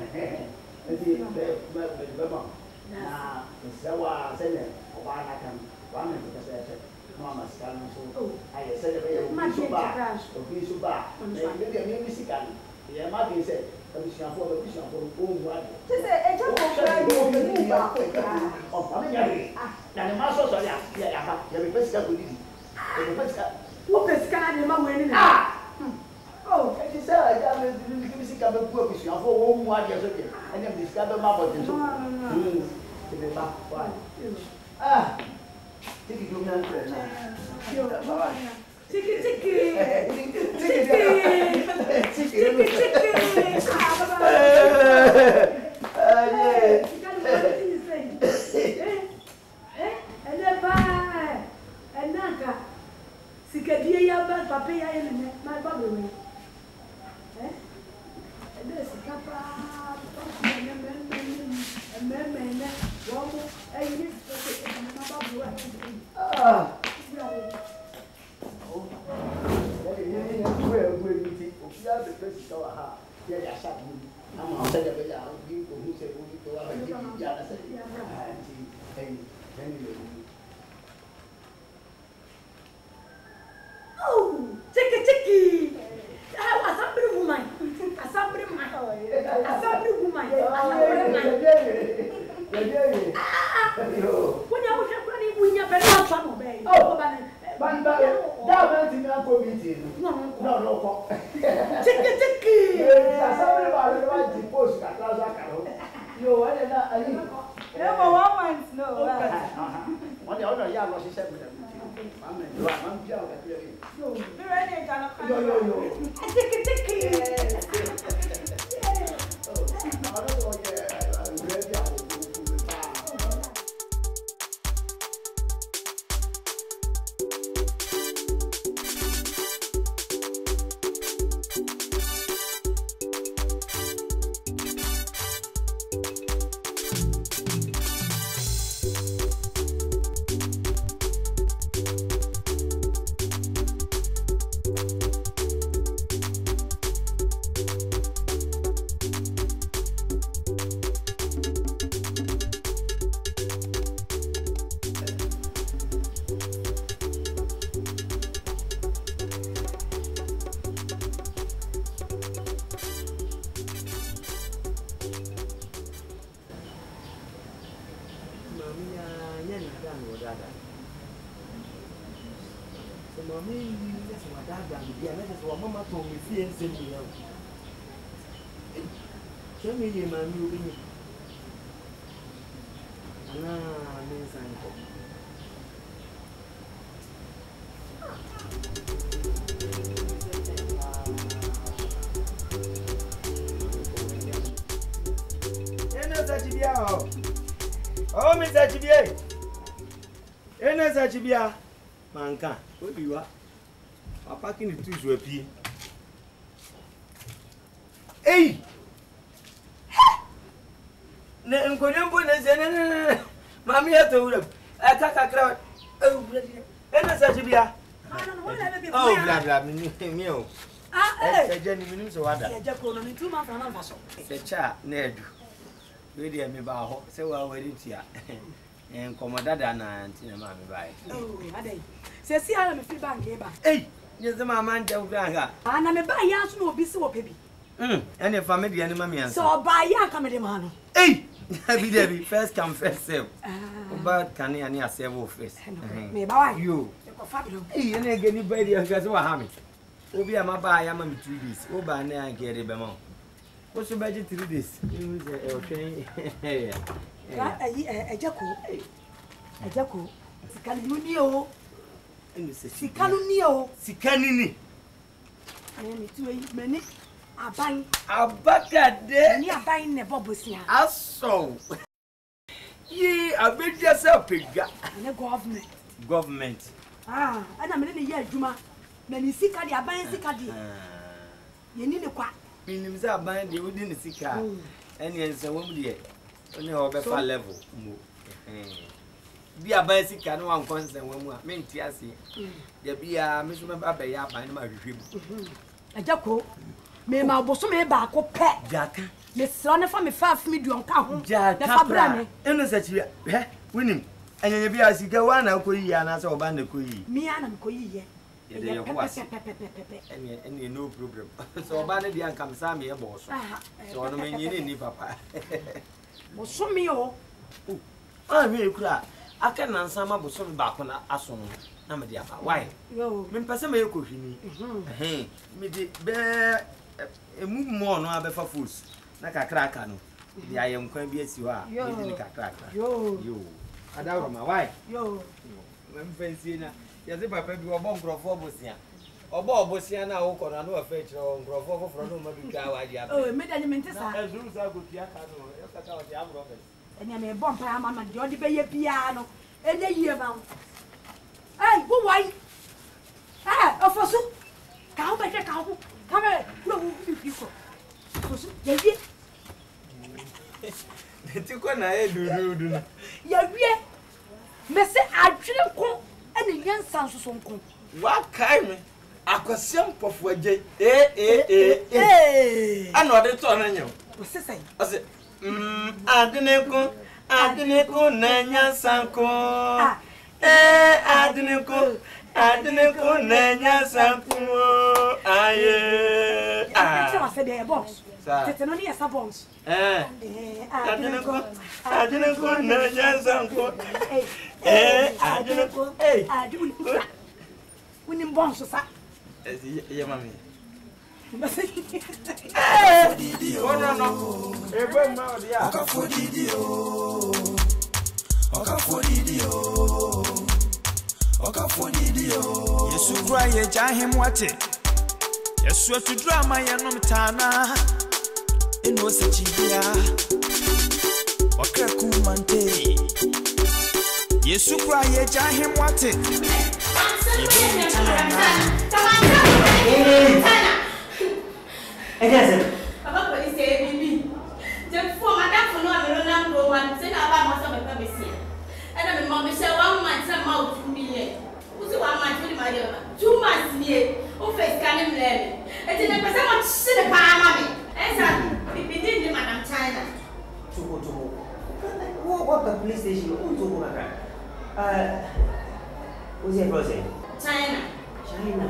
Na sawa sene obana kan wana tukasete mama sikano so aye sene be obi suba me be me musical ye ma be say obishan fo o mu ade ti se ejo ko fra yo mu ba ko o pa me ya re na ne ma so so ya ba ya be pesika ko didi e be pesika o pesika na de ma wo ni na oh ti se aja me musical be ku obishan fo o mu ade so ke ene musical be ma bo tin so Tiki do me Tiki. go meeting. No. Tiki. Somebody about the post that yo, I didn't know. Never 1 month, no. One the other young was said with them. I'm Oh, Mr. Chibia. Mr. Chibia. Manka, what do you are? I'm packing the tools with you. Hey! I'm going to put this. Mammy, I told him. I can't crowd. Oh, Mr. Chibia. Oh, blah, blah, meal. Jenny, minutes or other. Only 2 months and I'm so. The chat, Ned. Ready, I'm about so well waiting here. And Commodada and Mammy by. Oh, I did. See, I'm a free bank labor. Hey, yes, the man tell Granga. And I'm a buy young no be so baby. And if I'm the enemy, so buy young come in man. Hey, Debbie, Debbie, first come, first serve. But can you near several face? Me buy you. Hey, and again, you buy the gas or hammy. Obi am buy am 3 days. Oba na and get a what's your budget 3 days? Hey, a Jaco. Sicanunio. Sicanunio. Sicanini. I am to many. I buy a bucket there. And you are buying the bubbles. I saw. Ye, I bet yourself, pig. And the government. Ah, and I'm in a year, Juma. Many sick at the buying sick at the. You need a quack. Means I bind you within the sick car. And yes, a woman yet. Only over level. Be a bicycle, no one constant when we are meant to see. There be a Miss Mabba up by my rib. A Jaco. May my bosom back or pet. Jack. Miss Sonne from me 5 million count. Jack, and such winning. And you be as you go on, I'll call you and as a band of Kui. Me and I'm Kui. And no problem. So, Bandy and come Sammy a boss. So, I mean, you need papa. Was so me all. I will cry. I can answer my bosom back on a song. Namadia. Why? Yo, Mimpasame cooking. Hey, me bear a move more no other for fools. Like a cracker. I am going to be as you are. You cracker. Yo, I doubt my wife. Yo, I'm fancy. Yes, if I pay you a bomb for Bosia. Or Bob Bosia now, or I know a fetch or Grofo from Mabika. Oh, Medallion, as soon as I go to Yakano, and I may bomb Mamma, Johnny Bay piano, and a year bound. Hey, why? Ah, of course, come back a cow. Come here, no, you go. The two can I do. Yeah, Messi, I didn't come. And young sounds so cool. What kind? I could simple for J. Eh. I know the turn you. What's the same? I said, I didn't go, Nanya Sanko. I didn't go, Nanya Sanko. I said, they're boss. It's only a sabons. I didn't go, Nanya Sanko. I didn't go. Hey, I do. Winning bonds, sir. Yeah, mommy. Oh no no. Yesu cry ye jahim wate. Yesu to drama ya no mtana. Eno se chibia. Waka kumante. Yesu cry ye jahim wate. Papa police say bibi. Je for madam for no amelo na go one say na ba mo so me pa besi. E na me mom say 1 month say ma 2 million. Who say 1 month we ma dey 2 months nie. O face kan me le. E ti na pesa mo chi de pa ma me. E sa bibi din di madam China. Tuko. What the police station? Who to go back? Who's your brother? China. China.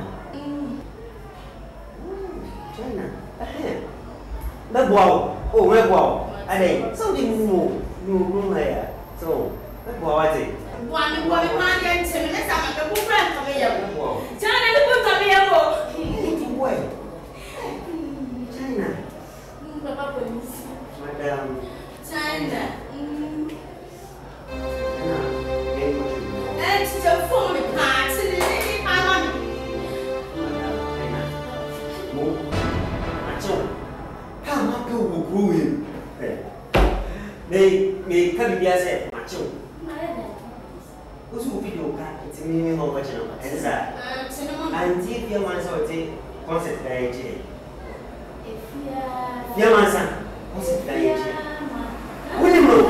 That's wow. Oh, where wow. I think something new here. So, that's wow, I think. One man can tell me let's have a good friend for me. China, the good for me. Where? China. Papa police. Madam. China. Very much. It's the phone party. Me can be as a macho. Who's who video cat? It's me no much no. And sir. And if you want to take concept that yeah, man, son. Concept that William, move.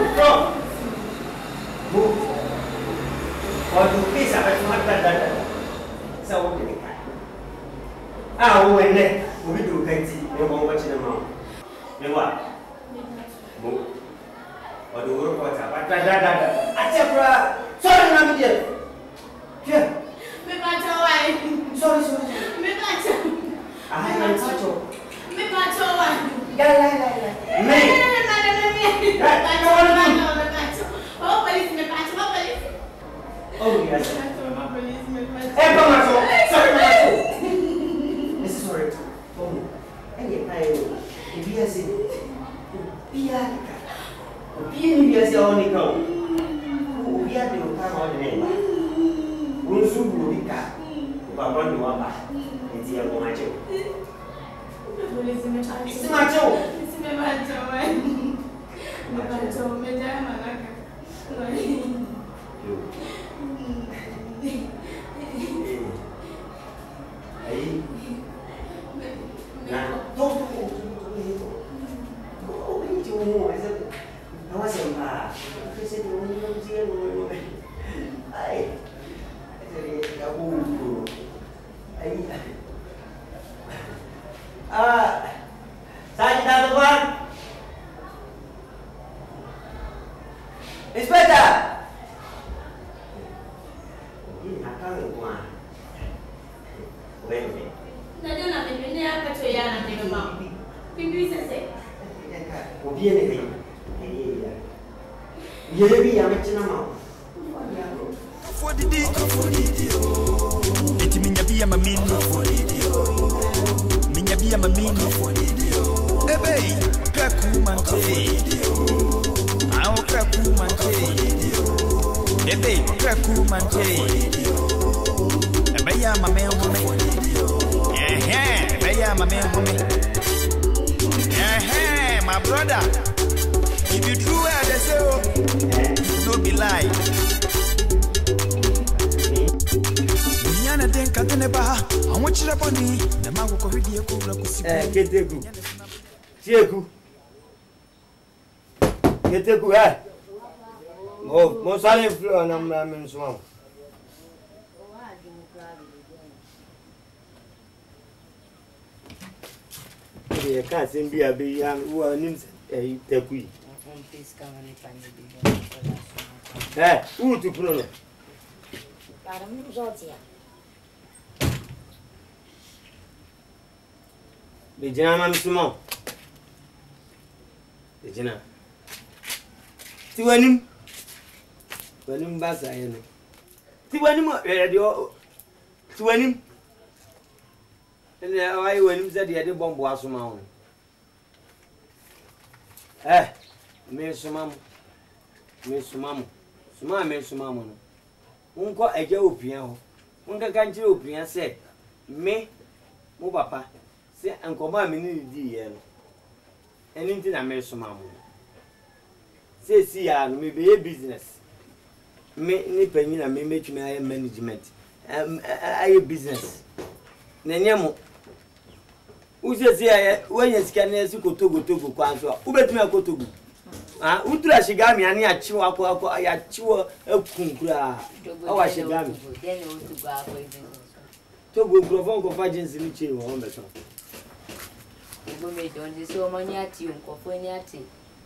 Or to please have a that. So what did it? Ah, when we do can't see no more much in the mouth. Me what? Move. Or the work water, but sorry, I'm here. Here. Sorry. I haven't touched you. Oh, yes. Hey, come on, sorry, this is sorry. Oh, and yet I if you say, Pieni biasa orang ni kau. Dia tu kan orang ni. Unsur budika. Bapa ni apa? Ini yang kau macam. Boleh sini macam. Sini macam. Sini macam. Macam macam mana kan? Hey. Nah, tu. Oh, itu Nama siapa? Saya tu orang siapa? Ay, jadi kamu. Ay, saya dah tuan. Inspektor. Ini nakal tuan. Wait. Nada nak bini apa tu ya nak tengok. Pintu saya. Obiang ni. Yebi ya mechina ma. For the day. It minya be my mean. Minya be my mean. Ebe, kaku mante. Ao kaku mante. Ebe, kaku mante. Ebe ya mame home. Ebe ya mame home. My brother. If you do well, they say, oh, no be lie. I want you to put me. The man will go with you. Get Most salary flow and I'm swamp. I can't seem be a big young who are named a tequi. Who to put on? The gentleman, Simon. The gentleman. Tiwanim. Tiwanim Bassa, I know. Tiwanim, radio. Tiwanim. And I went to the bomb was amount. Miss Mamma, Miss Mamma, Suma, Miss Mamma. Uncle a Joe Piano. Uncle can't you Piano say, me, mo papa, say Uncle Mammy, dear. Anything I miss Mamma. Say, see, I may be a business. Me penny and me make me management. I business. Nanyamo. Who says here when you scan as you go to Quanso? Who bet me a go to? Ah, Utra Shigami and Yachiwa, Yachiwa, a Kunkra. Oh, I Shigami. Then you to go away. To go provoke of agents in the chair on the top. You made on this so many at you, Cofoniati.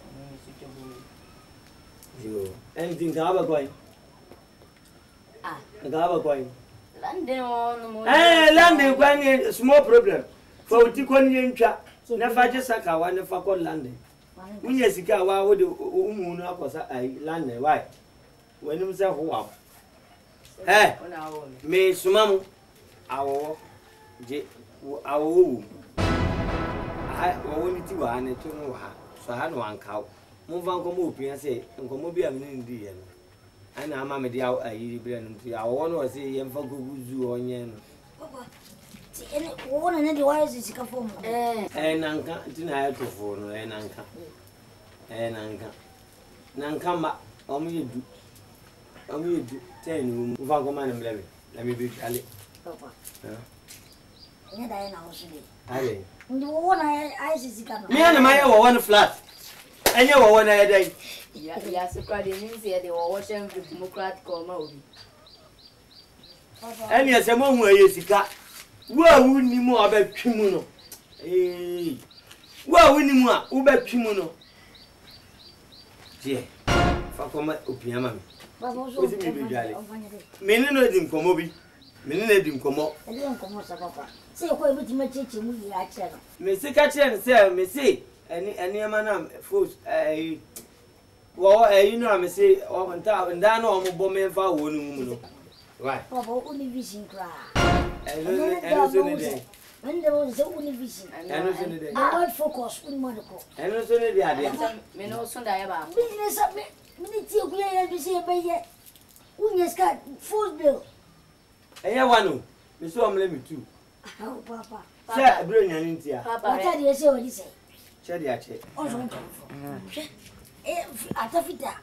You anything to have a coin? Ah, have a coin. London on London, one small problem. For Tikon trap, never just like I want to fuck on London. When you see how would the moon up was I London, why? When you say, wow. Eh, me Sumamu, our I wanted to one and to know how, so I had one cow. Move on, come up and say, and come up here in India. And I'm a dear, I want to say, and for good on yen. One and the wires is a form. And Uncle, deny to phone, and Uncle. And Uncle. Nankama, only do 10 room, Vagoman and Levy. Let me be Charlie. Papa. And I know she did. Alley. The one I see coming. Me and my one flat. And you were one a day. Yes, they were watching the Democrat call. And yes, a moment where you see cat. Well, we need more about Kimono. Eh, well, we need more about Kimono. Dear, Fakoma Opiama. What's it be, Jolly? Many know him come over. Many let him come up. I don't come out, Papa. Say, what would you make it to me? I said, Missy Catcher and say, Missy, any man, folks, well, you know, I say, oh, and down, and down on Bombay for one. Right, Papa, only vision cry. and when there was the only vision, I want focus with Monaco. and also the idea. Me no son die about. Business up, minute you have to say, by yet. When you got food bill. And you want to, Miss Omlemy too. Oh, Papa. Say, bring an India. What did you say? What you say? Cherry, I check. Also, Atafita,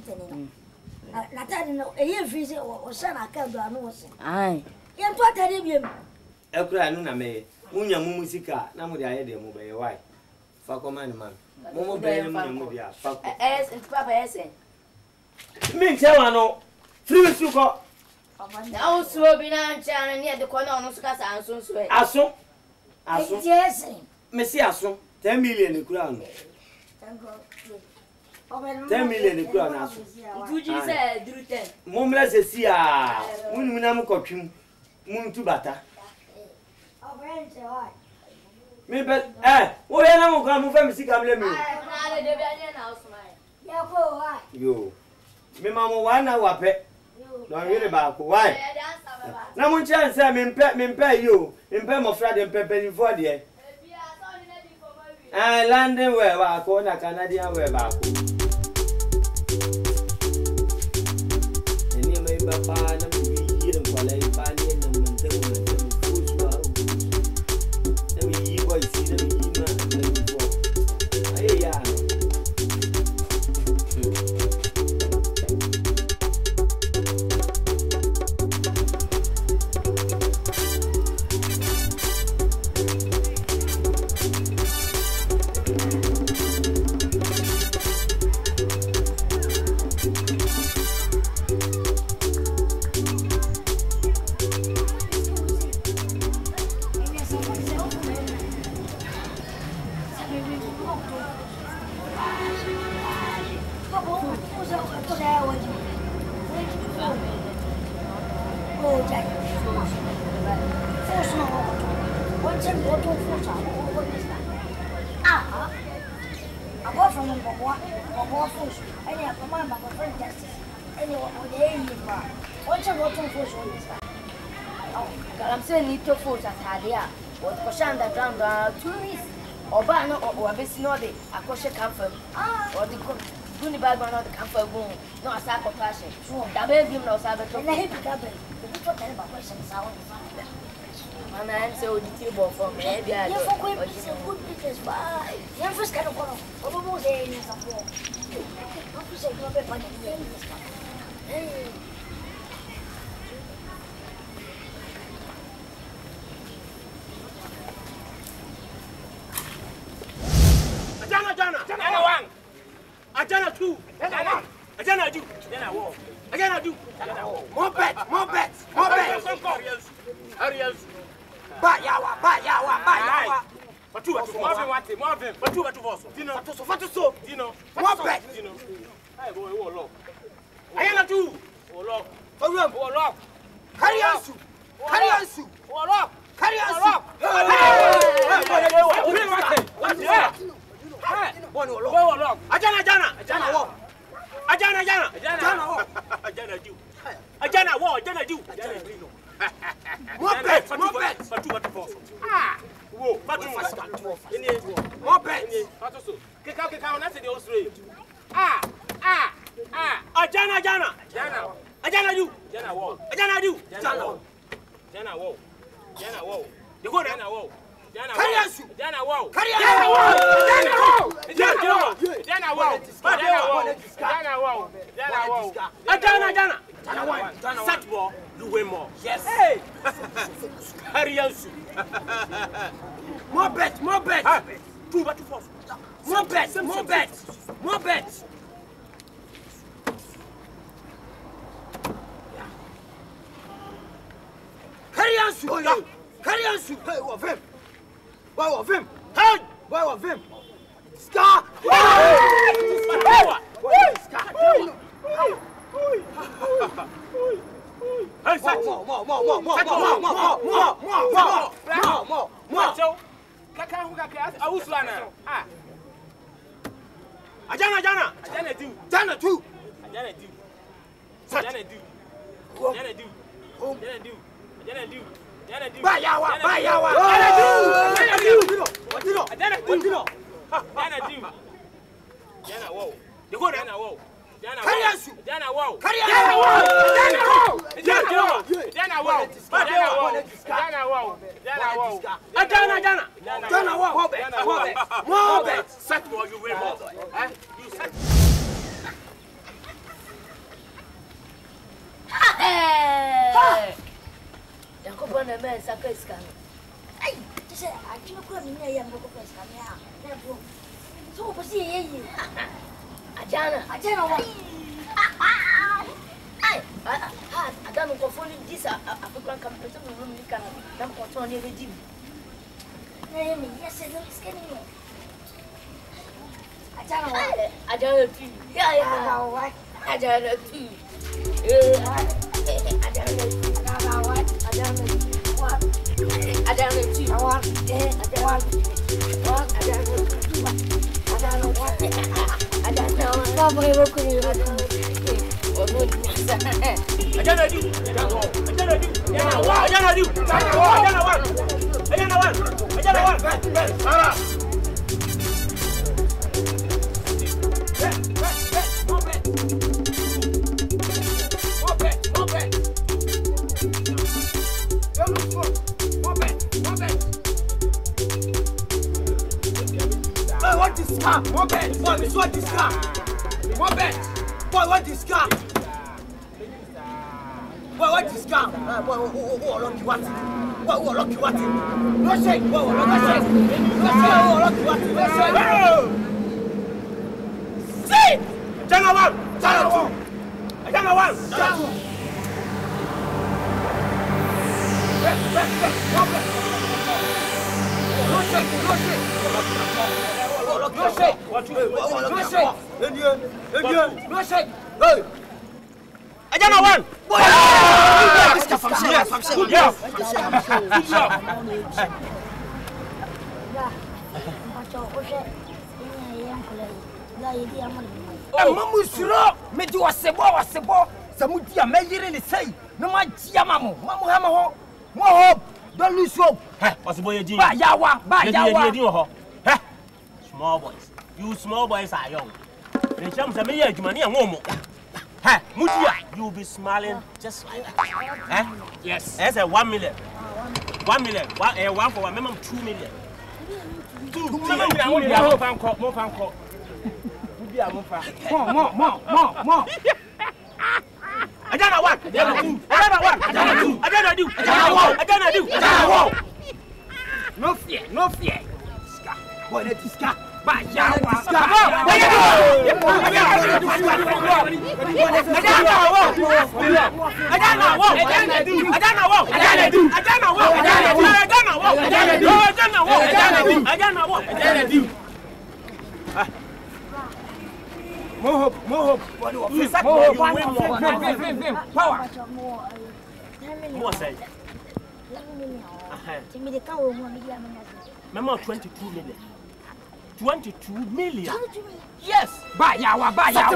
Nathan, a year visit or son, I can't do. I know. Aye. You have to tell him. Elcra Nuna May, Munya Musica, Namu the idea, mobile wife. Facoman, man. Momo Bayer, Mudia. As and Papa Essen. Me tell I know. 3 weeks you got. Now, so be now, and near the corner on Oscar and soon swear. Asso, Yes, Messi Asso, 10 million in crown. 10 million in crown. Would you say, do 10? Momless is here. When I'm cooking, moon to butter. Me, but, what am I going to see? Come, let me. You. Me, Mamma, 1 hour pet. Don't really back. Why? Now, one chance, I'm pay you. In pay my friend and pepper for the London where I call a Canadian where back. And you may be fine and be here and follow Fanny and the Mountain and the Food. And we boys see them before. Yeah. Apart from them, what fish? Any of the man, justice. Any of the what's a rotten fish on this? I'm saying need to force at Hadia. What Koshanda ground 2 weeks. Or ban or best know the Akosha comfort. Or the Guni bag one of the comfort boom. No, a sack of fashion. Double him no Sabbath. And I hate to double. The talk about questions. And I'm so the table for me. You're for good business. Bye. You're first kind of one. Almost a year of war. Don't you say you're a money in this one? Ajana 1. Ajana 2. Ajana do. Ajana war. Ajana do. More bets. Ariel. Ba yawa. Fatu. Dino. More bets. Dino. Hey boy, wo lock. Ajana 2. Wo lock. Wo lock. Carry us. Wo lock. Set more, you win more. Yes. Hey. Arielsu. More bets. 2 but 2 4. More bets. Arielsu. Hey, what of him? Hey, what of him? Scar. Hey, more. Kaka who kaka awuslana. Ajana do. Ajana do. Ba yawa. Set more, you win more. You set. Yakobo na me saka iskano. Ai, tse a ti ko mi na ya mo ko iskano ya. Na bro. So ko si ye. Ajana wa. Ai, adanu ko foni disa afukran kam pete mo mi kan na ko to ne redim. Na ye mi yes no iskano no. Ajana tu. Ya wa. Ajana tu. More bet. Boy, we want this car. More bet. Boy, want this car. Boy, want this car. Boy, lucky what? Boy, lucky what? No shake. Boy, lucky shake. No shake. Lucky what? No shake. See. Channel 1. Channel 2. Channel 1. Channel 2. No shake. No shake. No shake! No shake! No shake! Hey! Ajana 1! Boy! Good job! Mamu suro! Medi wasebo! Samudi a meyire ne sei! No ma dia mamu! Mamu hama ho! More hope. Don't lose hope. Hey, what's the boy doing? Ba yawa. Hey, small boys. You small boys are young. The chums are me, money and woman. Hey, Mutia, you'll be smiling just like that. Eh? Yes. That's a 1 million. 1 million. One for 1 minimum 2 million. 2 million. More fan call. More. I don't know what. No fear. Boy, that is car. But More hope. Power. More say. Remember 22 million. 22 million. Yes. Buy yawa.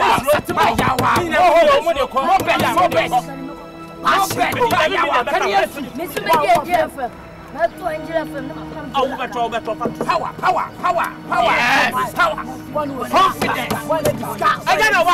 Power. Confidence. I don't know what.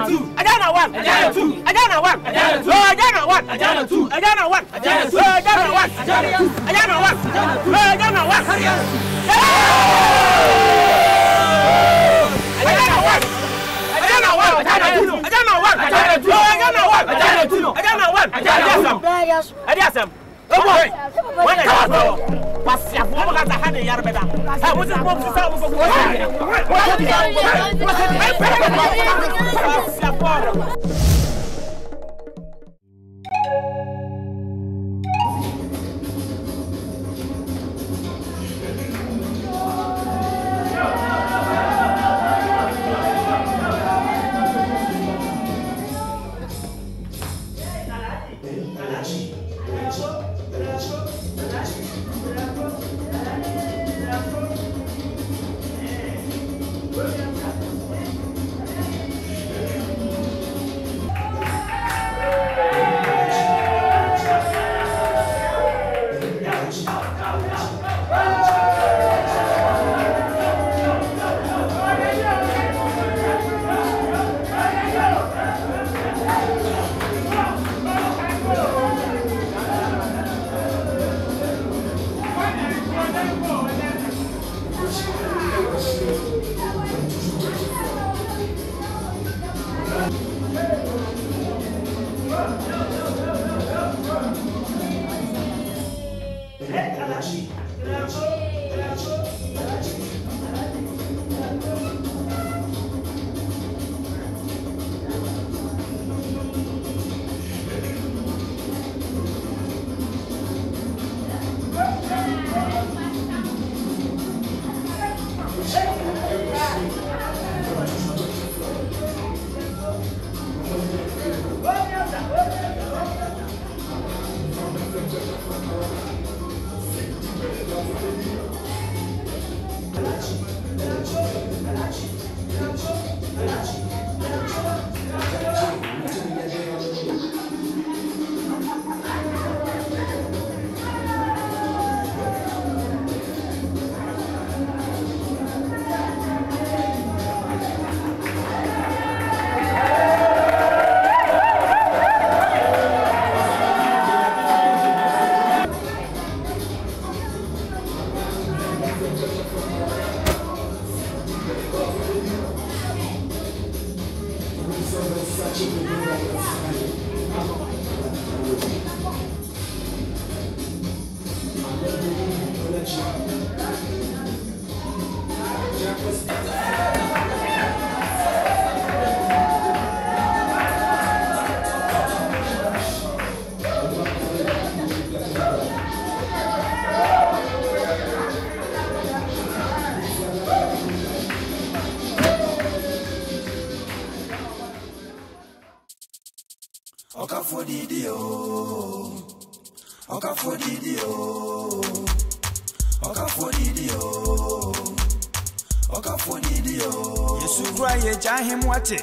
Yesu cry ye jahim wate.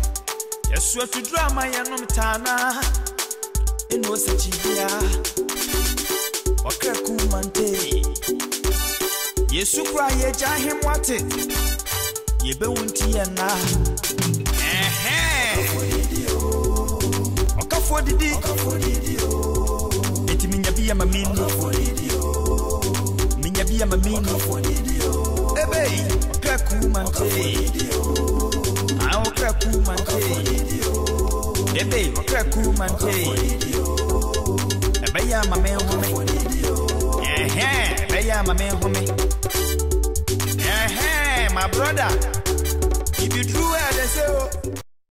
Yesu to drama ya no mtana. Eno sechibia. mante. Yesu kra ye jahim wate. Ye be wunti ya na. Okafo didi. Eti minya mamini. Minya biya mamini. Ebe, kraku mante. Ao kraku mante. Ebe, kraku mante. Ebe ya mame home. Ebe ya mame home. My brother, if you do well, they say,